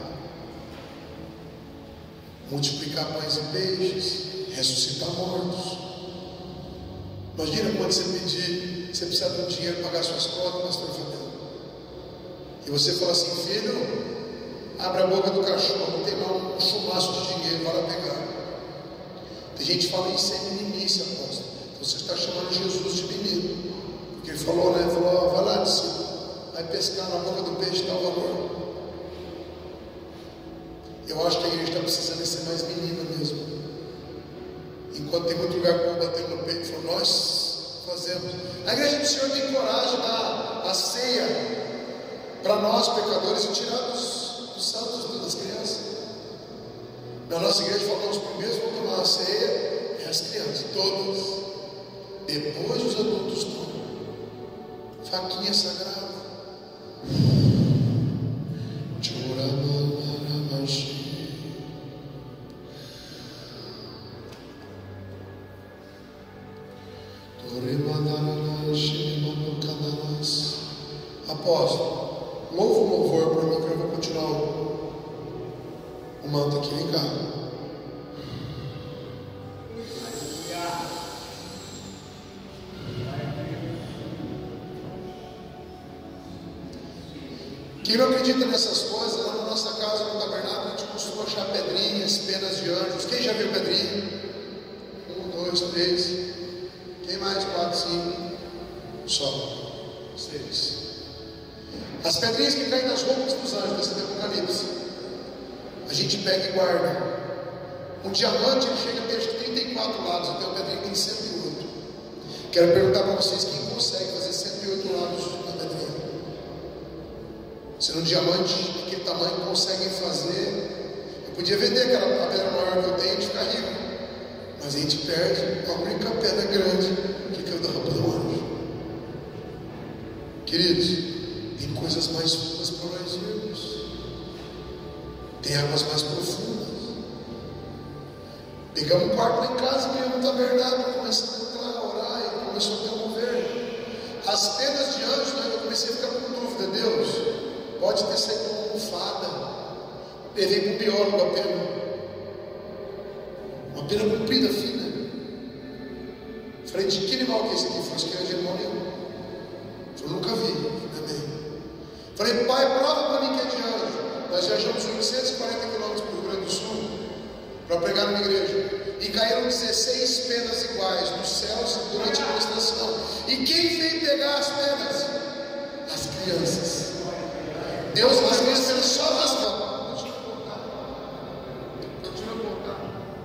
Multiplicar pães e peixes, ressuscitar mortos. Imagina quando você pedir, você precisa de um dinheiro para pagar suas contas, pastor Fabiano. E você fala assim, filho, abre a boca do cachorro, tem lá um chumaço de dinheiro, vai lá pegar. Tem gente que fala isso é meninice, apóstolo. Você está chamando Jesus de menino. Porque ele falou, né? Falou, vai lá, discípulo, vai pescar na boca do peixe, dá o valor. Eu acho que a igreja está precisando ser mais menina mesmo. Enquanto tem muito lugar para bater no peito, falou, nós fazemos. A igreja do Senhor tem coragem de dar a ceia para nós pecadores e tirar dos santos, das crianças. Na nossa igreja falamos, os primeiros vão tomar a ceia e as crianças, todas. Depois os adultos tomam. Faquinha sagrada. Apóstolo, louva o louvor para mim que eu vou continuar o manto aqui, vem cá. Quem não acredita nessas coisas, lá na nossa casa, no tabernáculo, a gente costuma achar pedrinhas, penas de anjos. Quem já viu pedrinha? 1, 2, 3. Quem mais? 4, 5. Só. 6. As pedrinhas que caem nas roupas dos anjos, desse Apocalipse, a gente pega e guarda. Um diamante ele chega a ter acho que 34 lados, até o pedrinho tem 108. Quero perguntar para vocês quem consegue fazer 108 lados na pedrinha. Se no diamante daquele tamanho conseguem fazer, eu podia vender aquela pedra maior que eu tenho e ficar rico, mas a gente perde a única pedra grande que eu dava para o anjo. Queridos, tem coisas mais fundas para nós irmos, tem águas mais profundas. Pegamos um quarto lá em casa, criamos um tabernáculo, começamos a entrar, a orar e começou a ter um mover. As penas de anjo, né, eu comecei a ficar com dúvida, Deus, pode ter saído uma almofada. Levei para o biólogo a pena, uma pena comprida, fina. Falei, de que animal que é esse aqui? Falei, acho que é de animal nenhum. Eu nunca vi, amém. Falei, pai, prova para mim que é de anjo. Nós viajamos 840 quilômetros para o Rio Grande do Sul para pregar numa igreja. E caíram 16 penas iguais nos céus durante a ministração. E quem veio pegar as penas? As crianças. Deus nas penas só nas mãos. Continua a contar.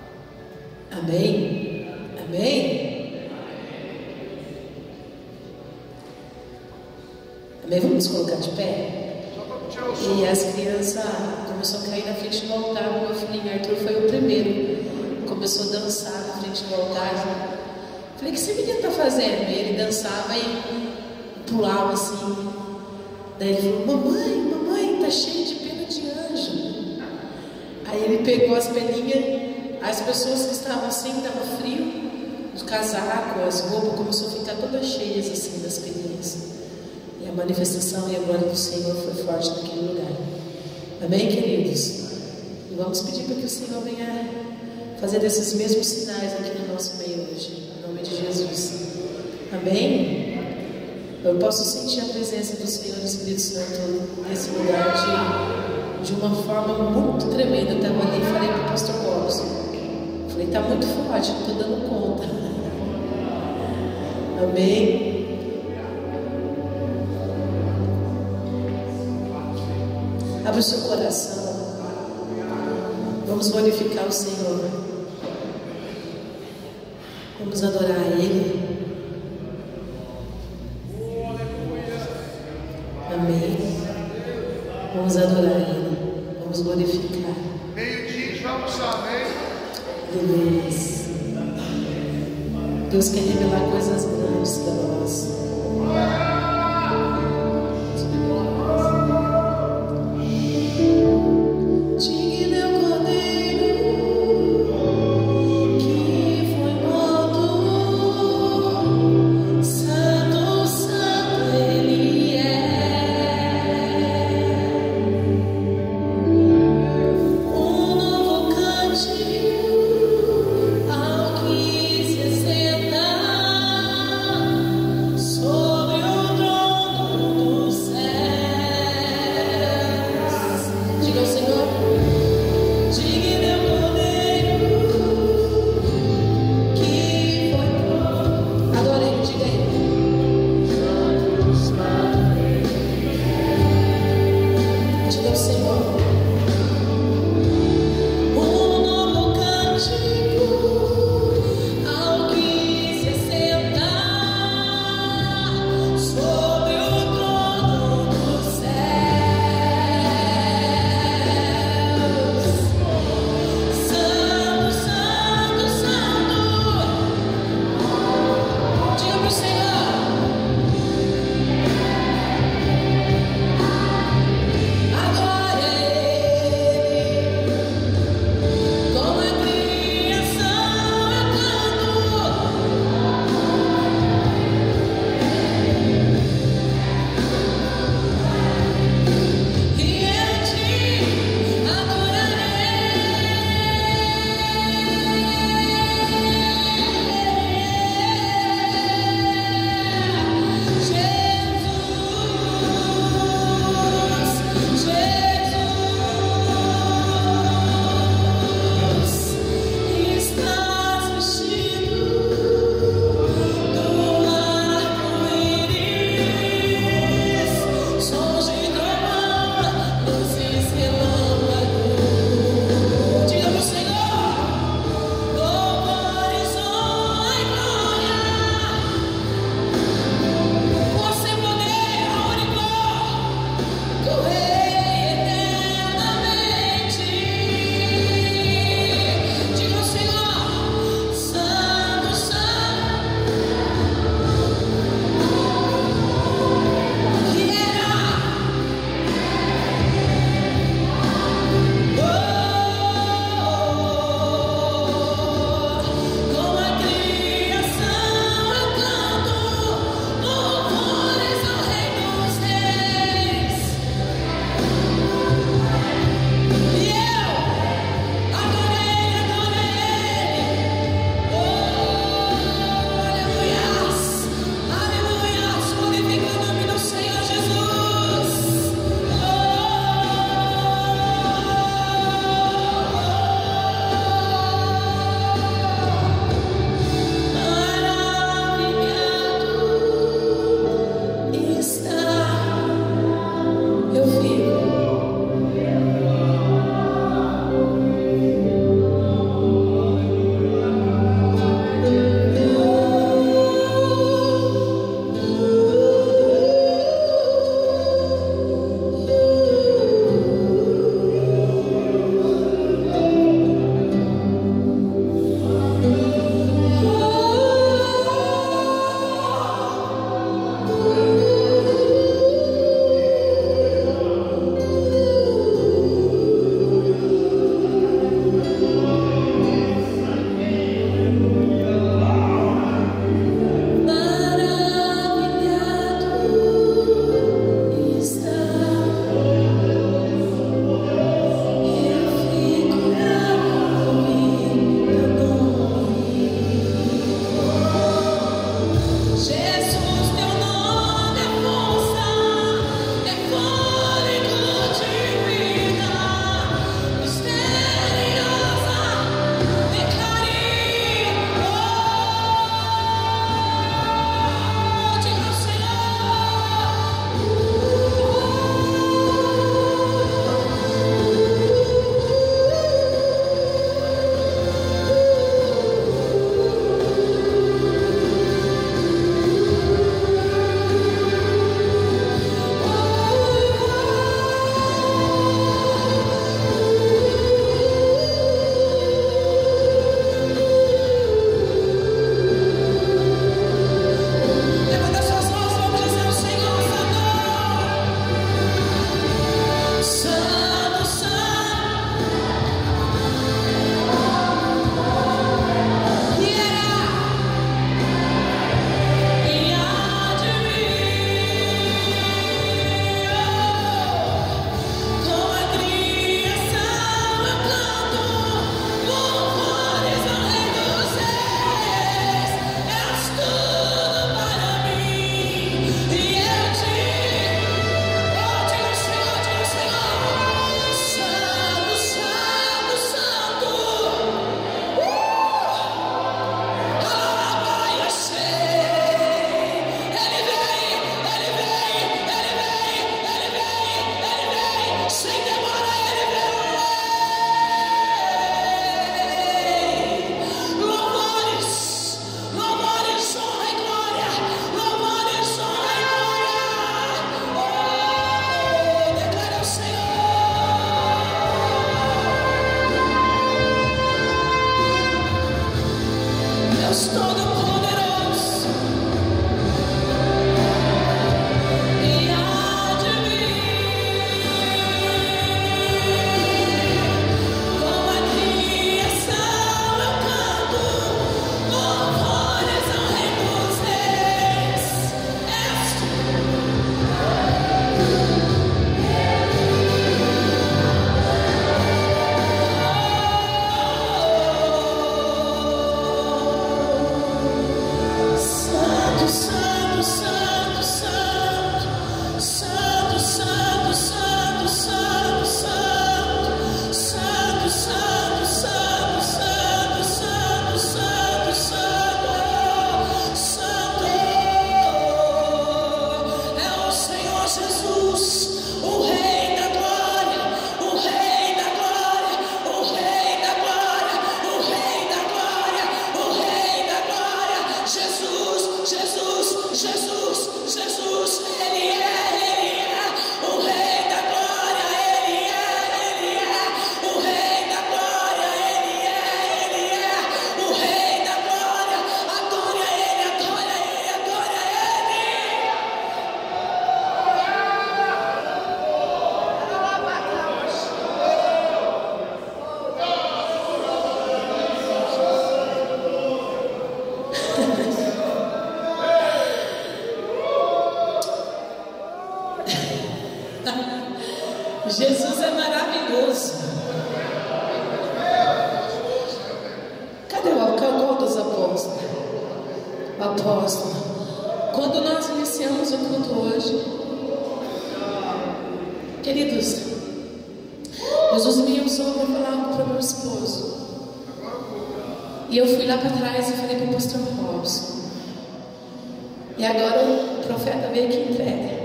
Amém? Amém? Amém? Vamos colocar de pé? E as crianças começaram a cair na frente do altar. O meu filhinho Arthur foi o primeiro. Começou a dançar na frente do altar. Falei, o que esse menino está fazendo? E ele dançava e pulava assim. Daí ele falou: mamãe, tá cheio de pena de anjo. Aí ele pegou as peninhas, as pessoas que estavam assim, estava frio, os casacos, as roupas começou a ficar todas cheias assim das peninhas. E a manifestação e a glória do Senhor foi forte naquele lugar. Amém, queridos? E vamos pedir para que o Senhor venha fazer desses mesmos sinais aqui no nosso meio hoje, em nome de Jesus. Amém? Eu posso sentir a presença do Senhor e do Espírito Santo nesse lugar de uma forma muito tremenda. Eu estava ali e falei para o pastor Robson, falei: está muito forte, não estou dando conta. Amém? Abra o seu coração. Vamos glorificar o Senhor. Vamos adorar Ele. Amém. Vamos adorar Ele. Vamos glorificar. Meio-dia, a gente vai almoçar, amém? Deus quer revelar coisas grandes para nós. Sobre o Jesus é maravilhoso. Cadê qual dos apóstolos? O apóstolo. Quando nós iniciamos o culto hoje, queridos, Jesus me usou para falar algo para o meu esposo. E eu fui lá para trás e falei para o pastor Robson. E agora o profeta veio que entrega.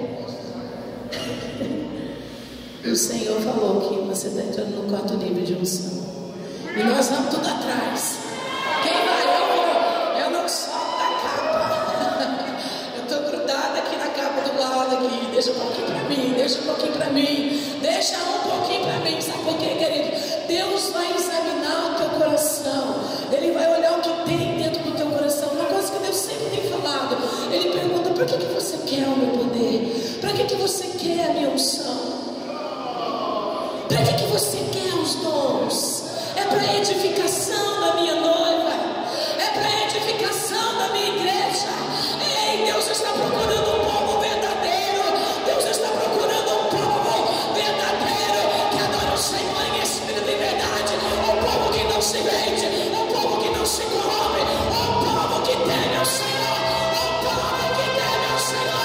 O Senhor falou que você está entrando no quarto nível de unção. E nós vamos tudo atrás. Quem vai? Eu vou. Eu não solto da capa. Eu estou grudada aqui na capa do lado aqui. Deixa um pouquinho para mim. Deixa um pouquinho para mim. Deixa um pouquinho para mim. Sabe por quê, querido? Deus vai examinar o teu coração. Ele vai olhar o que tem dentro do teu coração. Uma coisa que Deus sempre tem falado. Ele pergunta: para que você quer o meu poder? Para que você quer a minha unção? Para que você quer os dons? É para edificação da minha noiva. É para edificação da minha igreja. Ei, Deus está procurando um povo verdadeiro. Deus está procurando um povo verdadeiro que adora o Senhor em espírito e verdade. Um povo que não se vende. Um povo que não se corrompe. Um povo que teme ao Senhor. Um povo que teme ao Senhor.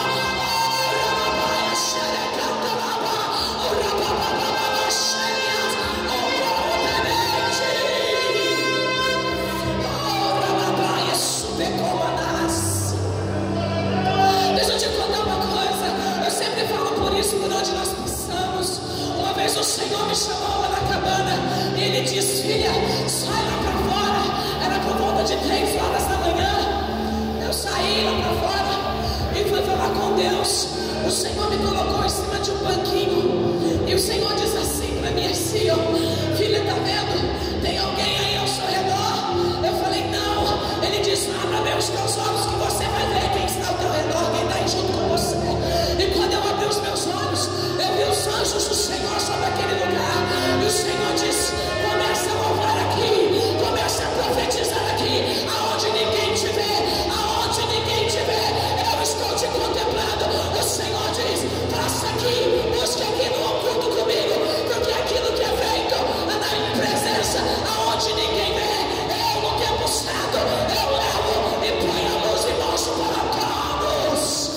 Deixa eu te contar uma coisa. Eu sempre falo por isso, por onde nós passamos. Uma vez o Senhor me chamou lá na cabana e Ele disse: filha, sai lá para fora. Era por volta de 3 horas da manhã. Eu saí lá para fora e fui falar com Deus. O Senhor me colocou em cima de um banquinho e o Senhor diz assim para mim, assim: ó, filha, tá vendo? Tem alguém aí ao seu redor? Eu falei: não. Ele disse: abra bem os teus olhos que você vai ver quem está ao teu redor, quem está aí junto com você. E quando eu abri os meus olhos, eu vi os anjos do Senhor sobre aquele lugar. E o Senhor disse: começa a louvar aqui, começa a profetizar aqui, aonde ninguém te vê, aonde ninguém te vê, eu estou te contemplando. O Senhor diz: passa aqui, busque aqui no oculto comigo, porque aquilo que é feito na presença, aonde ninguém vê, eu no tempo certo, eu levo e ponho a luz e mostro para todos.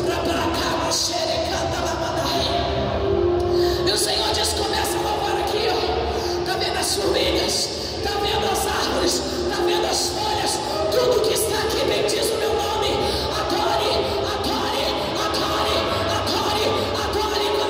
E o Senhor diz: começa a louvar aqui, ó. Tá vendo as formigas? Tá vendo as árvores? Tá vendo as folhas? Tudo que está aqui bendiz o meu nome. Adore, adore, adore, adore, adore.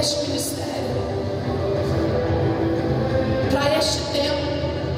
este ministério, para este tempo.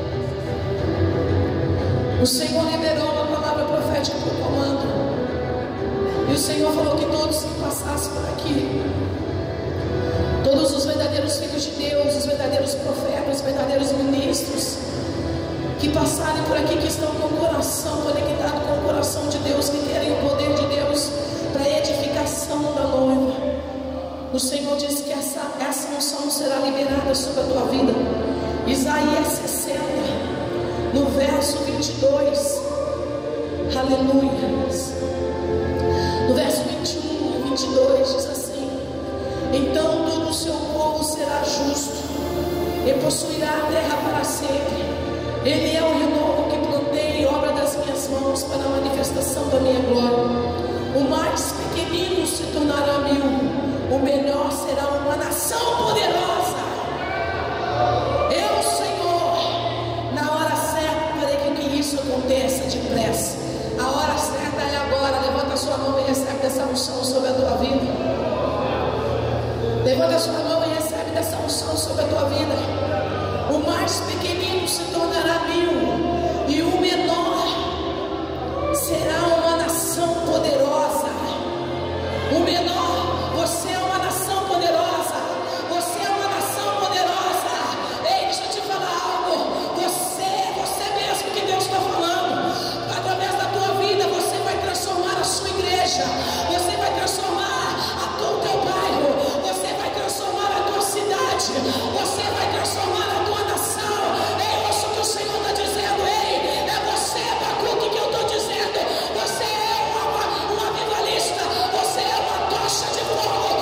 O Senhor liberou uma palavra profética para o comando, e o Senhor falou que todos que passassem por aqui, todos os verdadeiros filhos de Deus, os verdadeiros profetas, os verdadeiros ministros que passarem por aqui, que estão com o coração conectado com o coração de Deus, que querem o poder de Deus para a edificação da noiva, o Senhor disse que essa unção será liberada sobre a tua vida. Isaías 60, no verso 22, aleluia, no verso 21 e 22 diz assim: então todo o seu povo será justo e possuirá a terra para sempre. Ele é o renovo que plantei, obra das minhas mãos, para a manifestação da minha glória. O mais pequenino se tornará mil, o menor será uma nação poderosa. Eu, Senhor, na hora certa farei que isso aconteça depressa. A hora certa é agora. Levanta a sua mão e recebe dessa unção sobre a tua vida. Levanta a sua mão e recebe dessa unção sobre a tua vida. O mais pequenino se tornará mil, e o menor será uma nação poderosa. O menor, você é uma nação poderosa. Você é uma nação poderosa. Ei, deixa eu te falar algo. Você mesmo que Deus está falando. Através da tua vida, você vai transformar a sua igreja. Você vai transformar o teu bairro. Você vai transformar a tua cidade. Você vai transformar a tua nação. Ei, ouça o que o Senhor está dizendo. Ei, é você, Abacuque, que eu estou dizendo. Você é um avivalista. Você é uma tocha de fogo.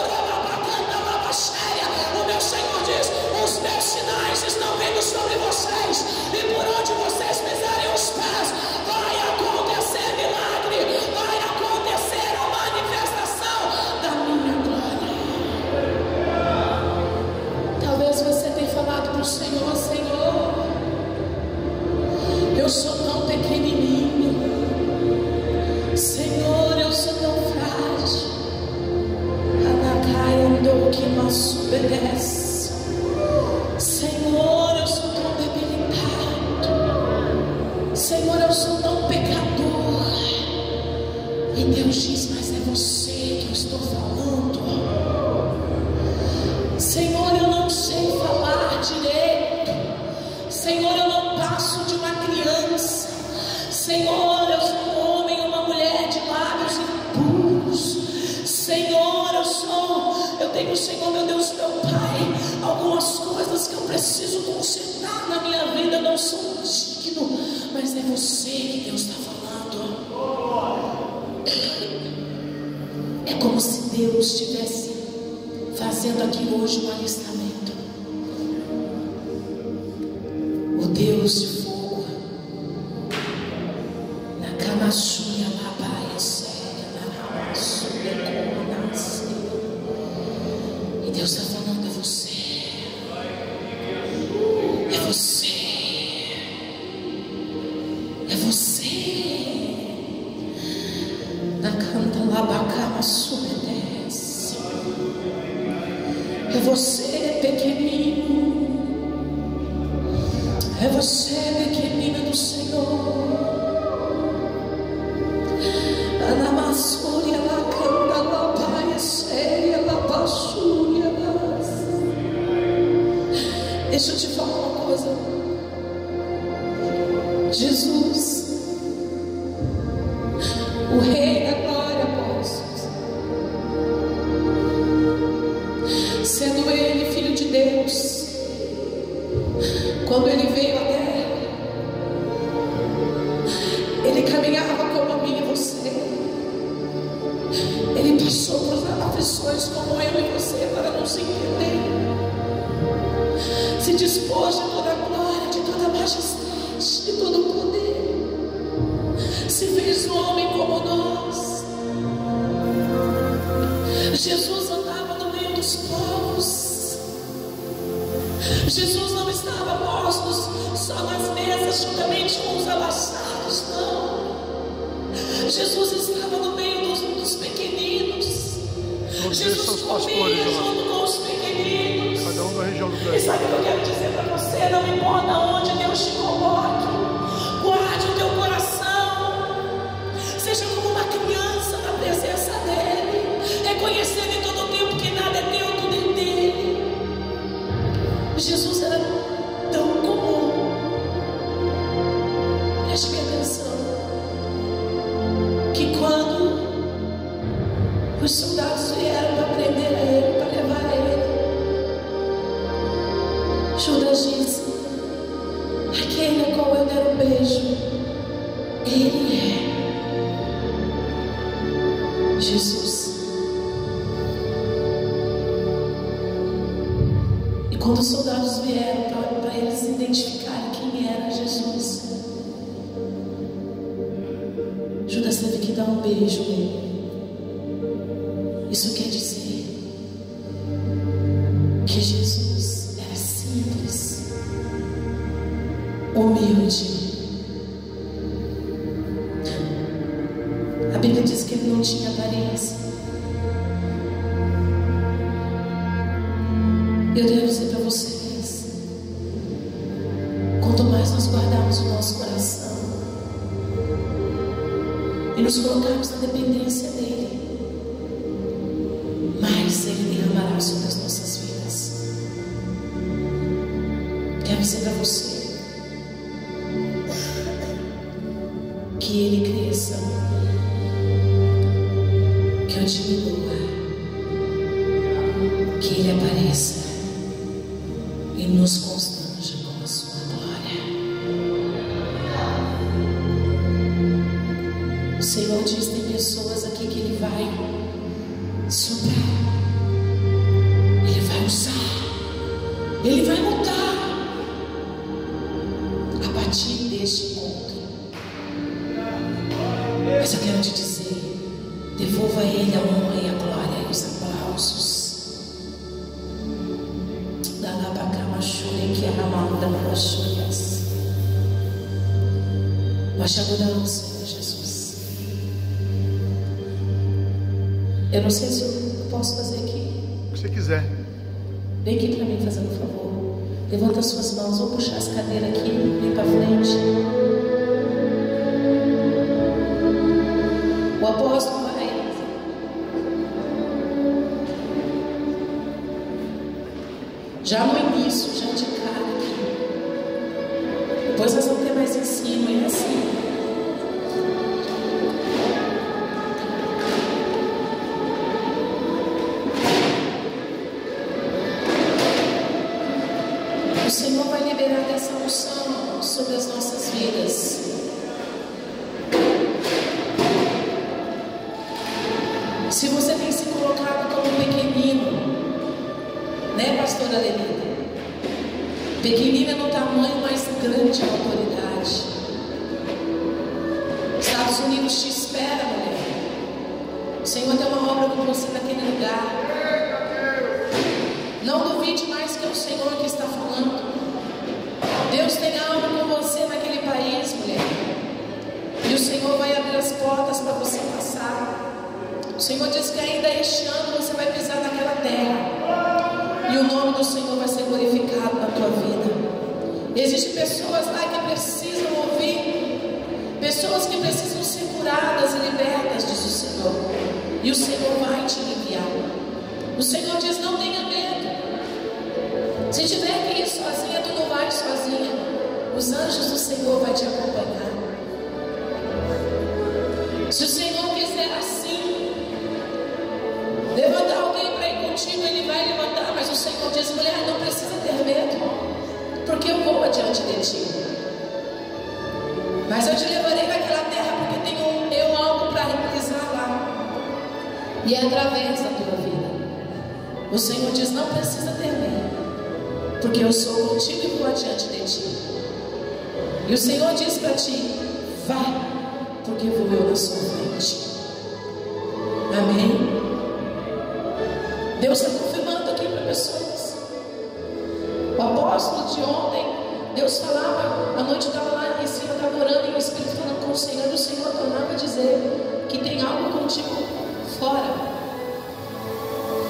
O meu Senhor diz: os meus sinais estão vindo sobre vocês, e por onde vocês pisarem os pés, vai acontecer milagre, vai acontecer a manifestação da minha glória. Talvez você tenha falado para o Senhor: Senhor, eu sou tão pequenininho, Senhor, eu sou tão frágil. Anacaiando que mas obedece. Senhor, eu sou tão debilitado. Senhor, eu sou tão pecador. E Deus diz: mas é você que eu estou falando. Senhor, eu não sei falar direito. Senhor, eu não passo de uma criança. Senhor, eu sou um homem e uma mulher de lábios impuros. Senhor, eu tenho, Senhor, meu Deus, meu Pai, algumas coisas que eu preciso consertar na minha vida. Eu não sou digno, mas é você que Deus está falando. É como se Deus estivesse fazendo aqui hoje um alistamento. O Deus de fogo, na Camachuia, na Baia Séria, na Camachuia, como nasce. E Deus está falando: é você. É você. É você. Na canta labacama subdece. É você, pequenino. É você, pequenina do Senhor. Anamassúria, la canta, la paia, séria, la bassúria. Deixa eu te falar uma coisa. Jesus, o Rei da Glória, apóstolos, sendo Ele Filho de Deus, quando Ele veio à terra, Ele caminhava como a mim e você. Ele passou por aflições como eu e você para nos entender. Se dispôs de toda a glória, de toda a majestade, de todo o poder. Se fez homem como nós. Jesus andava no meio dos povos. Jesus não estava posto só nas mesas juntamente com os abastados, não. Jesus estava no meio dos pequeninos. Jesus comia junto com os pequeninos. Cada um da região do E Brasil. sabe o que eu quero dizer para você? Não importa onde Deus te coloque, guarde o teu coração. Seja como uma criança na presença dEle, reconhecendo em todo tempo que nada é teu, tudo é dEle. Jesus era tão comum. Preste bem atenção, que quando os soldados vieram para prender a Ele, para levar a Ele, Judas disse: aquele a qual eu der um beijo, Ele é Jesus. E quando os soldados vieram para eles identificarem quem era Jesus, Judas teve que dar um beijo nele. Isso quer dizer que Jesus era simples, humilde. A Bíblia diz que ele não tinha aparência. Eu devo dizer para vocês, quanto mais nós guardarmos o nosso coração e nos colocarmos na dependência dEle, mais Ele derramará sobre as nossas vidas. Quero dizer para você que Ele cresça, que eu diminua, que Ele apareça e nos constranja com a sua glória. O Senhor diz: tem pessoas aqui que Ele vai soprar, Ele vai usar, Ele vai mudar a partir deste ponto. Mas eu quero te dizer, devolva a Ele a honra e a glória e os aplausos. Nós te adoramos, Senhor Jesus. Eu não sei se eu posso fazer aqui. O que você quiser. Vem aqui para mim, fazendo um favor. Levanta as suas mãos, vou puxar as cadeiras aqui, vem para frente. O apóstolo vai. Já no início, já de cara aqui. Depois nós vamos ter mais em cima, e assim. O Senhor vai liberar dessa unção sobre as nossas vidas. Se você tem se colocado como pequenino, né, pastora Lenita? Pequenina no tamanho, mas grande a autoridade. Estados Unidos te espera, mulher. O Senhor tem uma obra com você naquele lugar. Não duvide mais que é o Senhor que está falando. Deus tem algo com você naquele país, mulher. E o Senhor vai abrir as portas para você passar. O Senhor diz que ainda este ano você vai pisar naquela terra. E o nome do Senhor vai ser glorificado na tua vida. Existem pessoas lá que precisam ouvir. Pessoas que precisam ser curadas e libertas, diz o Senhor. E o Senhor vai te enviar. O Senhor diz: não tenha medo. Se tiver que ir sozinha, tu não vai sozinha. Os anjos do Senhor vão te acompanhar. Se o Senhor quiser assim levantar alguém para ir contigo, Ele vai levantar. Mas o Senhor diz: mulher, não precisa ter medo, porque eu vou adiante de ti. Mas eu te levarei naquela terra, porque tenho eu algo para realizar lá. E é através da tua vida. O Senhor diz: não precisa ter medo, porque eu sou contigo e vou adiante de ti. E o Senhor diz para ti: vai, porque vou eu na sua frente. Amém? Deus está confirmando aqui para pessoas. O apóstolo de ontem, Deus falava, a noite estava lá em cima, estava orando, e o Espírito falando com o Senhor, e o Senhor tornava a dizer que tem algo contigo fora.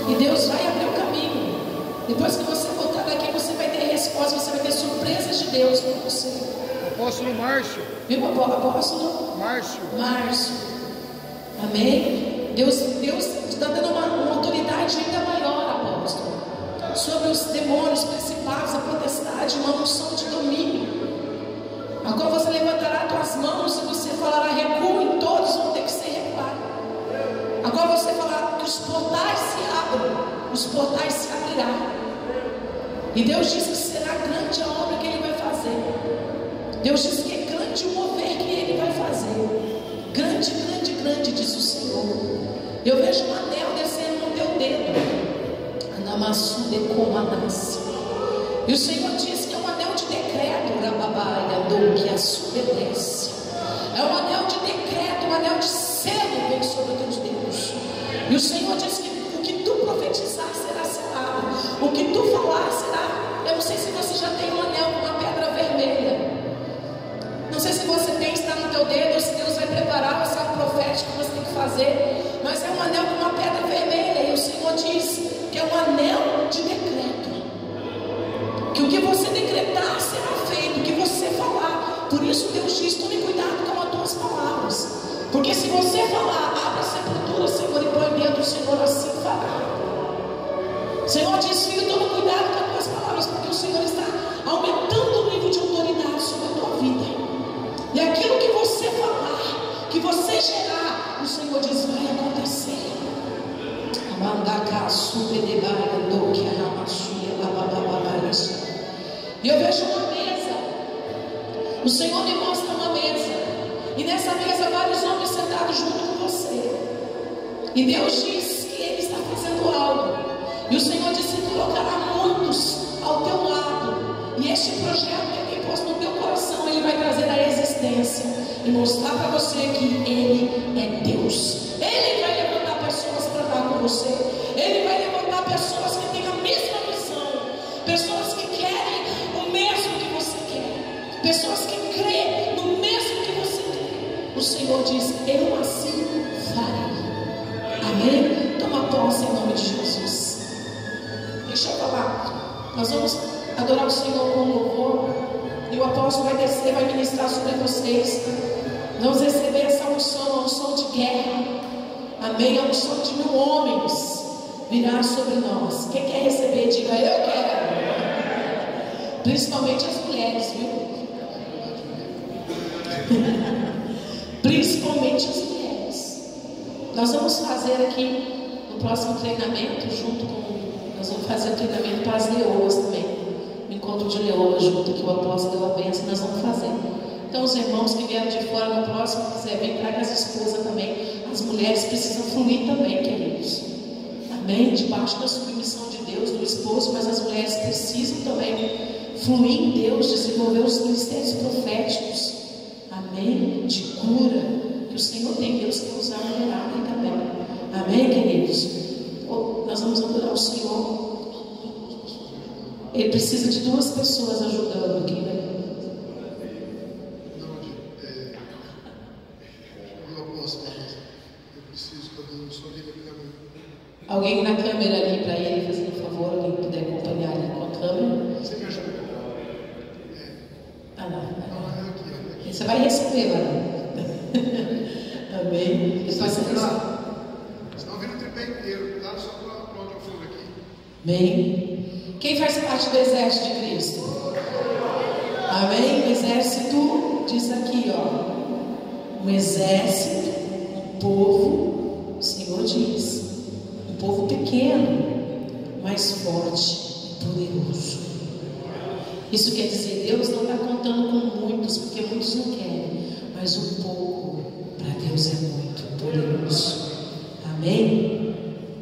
E Deus vai abrir o caminho. Depois que você voltar daqui, você vai ter resposta, você vai ter surpresas de Deus para você. Apóstolo Márcio. Viu, apóstolo? Márcio. Amém? Deus está dando uma autoridade ainda maior, apóstolo, sobre os demônios, principados, a potestade, uma unção de domínio. Agora você levantará tuas mãos e você falará: recuem, todos vão ter que ser recuados. Agora você falará que os portais se abram, os portais se abrirão. E Deus diz que será grande a obra que Ele vai fazer. Deus diz que é grande o mover que Ele vai fazer. Grande, grande, grande, diz o Senhor. Eu vejo um anel descendo no teu dedo. Anamassu de comandasse. E o Senhor diz que é um anel de decreto, Rababaia, que obedece. É um anel de decreto, um anel de selo vem sobre os teus dedos. E o Senhor diz que o que tu profetizar será selado. O que tu falar será. Eu não sei se você já tem um anel com uma pedra vermelha. Não sei se você tem, está no teu dedo, ou se Deus vai preparar, ou se é um profético que você tem que fazer. Mas é um anel com uma pedra vermelha. E o Senhor diz que é um anel de decreto. Que o que você decretar será feito, o que você falar. Por isso Deus diz: tome cuidado com as tuas palavras. Porque se você falar, abre a sepultura, Senhor, e põe dentro, o Senhor assim fará. O Senhor diz: filho, tome cuidado com as tuas palavras, porque o Senhor está aumentando o nível de autoridade sobre a tua vida. E aquilo que você falar, que você gerar, o Senhor diz: vai acontecer. E eu vejo uma mesa. O Senhor me mostra uma mesa. E nessa mesa vários homens sentados junto com você. E Deus diz que Ele está fazendo algo. E o Senhor disse que colocará muitos ao teu lado. E este projeto que Ele posto no teu coração, Ele vai trazer a existência e mostrar para você que Ele é Deus. Ele vai levantar pessoas para estar com você. Ele vai levantar pessoas que têm a mesma visão. Pessoas que querem o mesmo que você quer. Pessoas que creem no mesmo que você crê. O Senhor diz: eu assim farei. Amém? Toma posse em nome de Jesus. Deixa eu falar. Nós vamos adorar o Senhor com louvor. E o apóstolo vai descer, vai ministrar sobre vocês. Vamos receber essa unção, a unção de guerra. Amém? A unção de 1000 homens virá sobre nós. Quem quer receber, diga: eu quero. Principalmente as mulheres, viu? Principalmente as mulheres. Nós vamos fazer aqui no próximo treinamento, junto com. Nós vamos fazer o treinamento para as leoas também. O encontro de leoas, junto que o apóstolo deu a bênção, nós vamos fazer. Então, os irmãos que vieram de fora no próximo, quiser vir, traga as esposas também. As mulheres precisam fluir também, queridos. Amém? Debaixo da submissão de Deus, do esposo, mas as mulheres precisam também fluir em Deus, desenvolver os ministérios proféticos. Amém? De cura. Que o Senhor tem, Deus quer usar a mulherada também. Amém, queridos? Nós vamos adorar o Senhor. Ele precisa de 2 pessoas ajudando aqui, né? Alguém na câmera ali para ele, fazendo um favor, alguém puder acompanhar ali com a câmera. Você me ajuda? Ah, não. Você vai receber, mano. Amém. Depois você recebe. Senão vira o tripé inteiro, tá? Só para onde eu for aqui. Amém. Quem faz parte do exército de Cristo? Amém? O exército diz aqui, ó. Um exército, um povo, o Senhor diz. Um povo pequeno, mas forte e poderoso. Isso quer dizer, Deus não está contando com muitos, porque muitos não querem, mas um pouco para Deus é muito poderoso. Amém?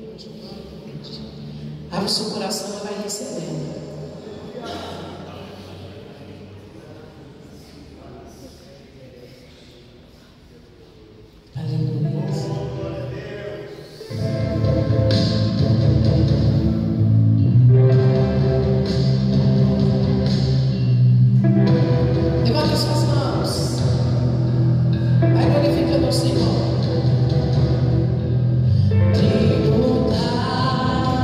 Abre o seu coração e vai recebendo. Aleluia. Levanta suas mãos. Vai glorificando o Senhor. Tribunal.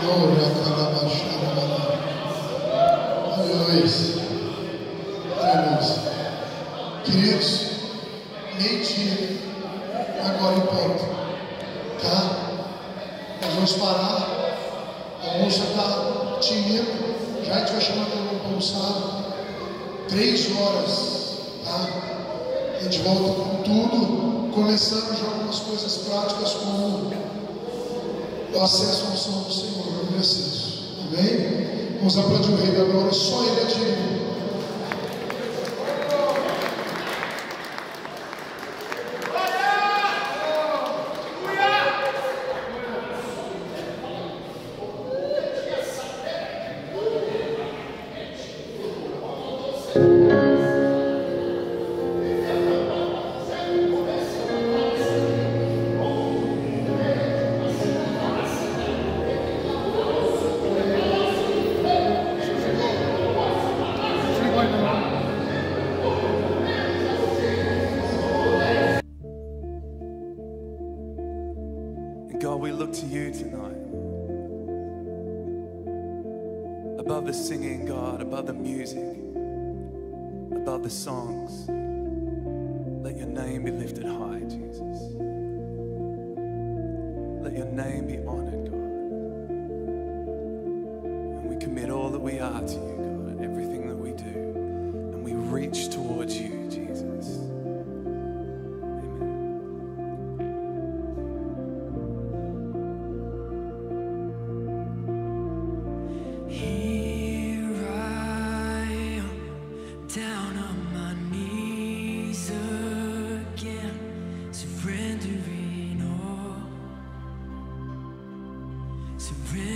Aleluia. Aleluia. Queridos, meio-dia, agora em ponto, tá? Nós vamos parar. O almoço está tímido. Já a gente vai chamar todo mundo para almoçar. 3 horas, tá? A gente volta com tudo, começando já algumas coisas práticas como o acesso à unção do Senhor, o acesso. Amém? Vamos aplaudir o Rei da Glória, só Ele é digno. God, we look to you tonight. Above the singing, God, above the music, above the songs, let your name be lifted high, Jesus. Let your name be honored, God. And we commit all that we are to you, God, and everything that we do. And we reach towards you, Jesus. Surrender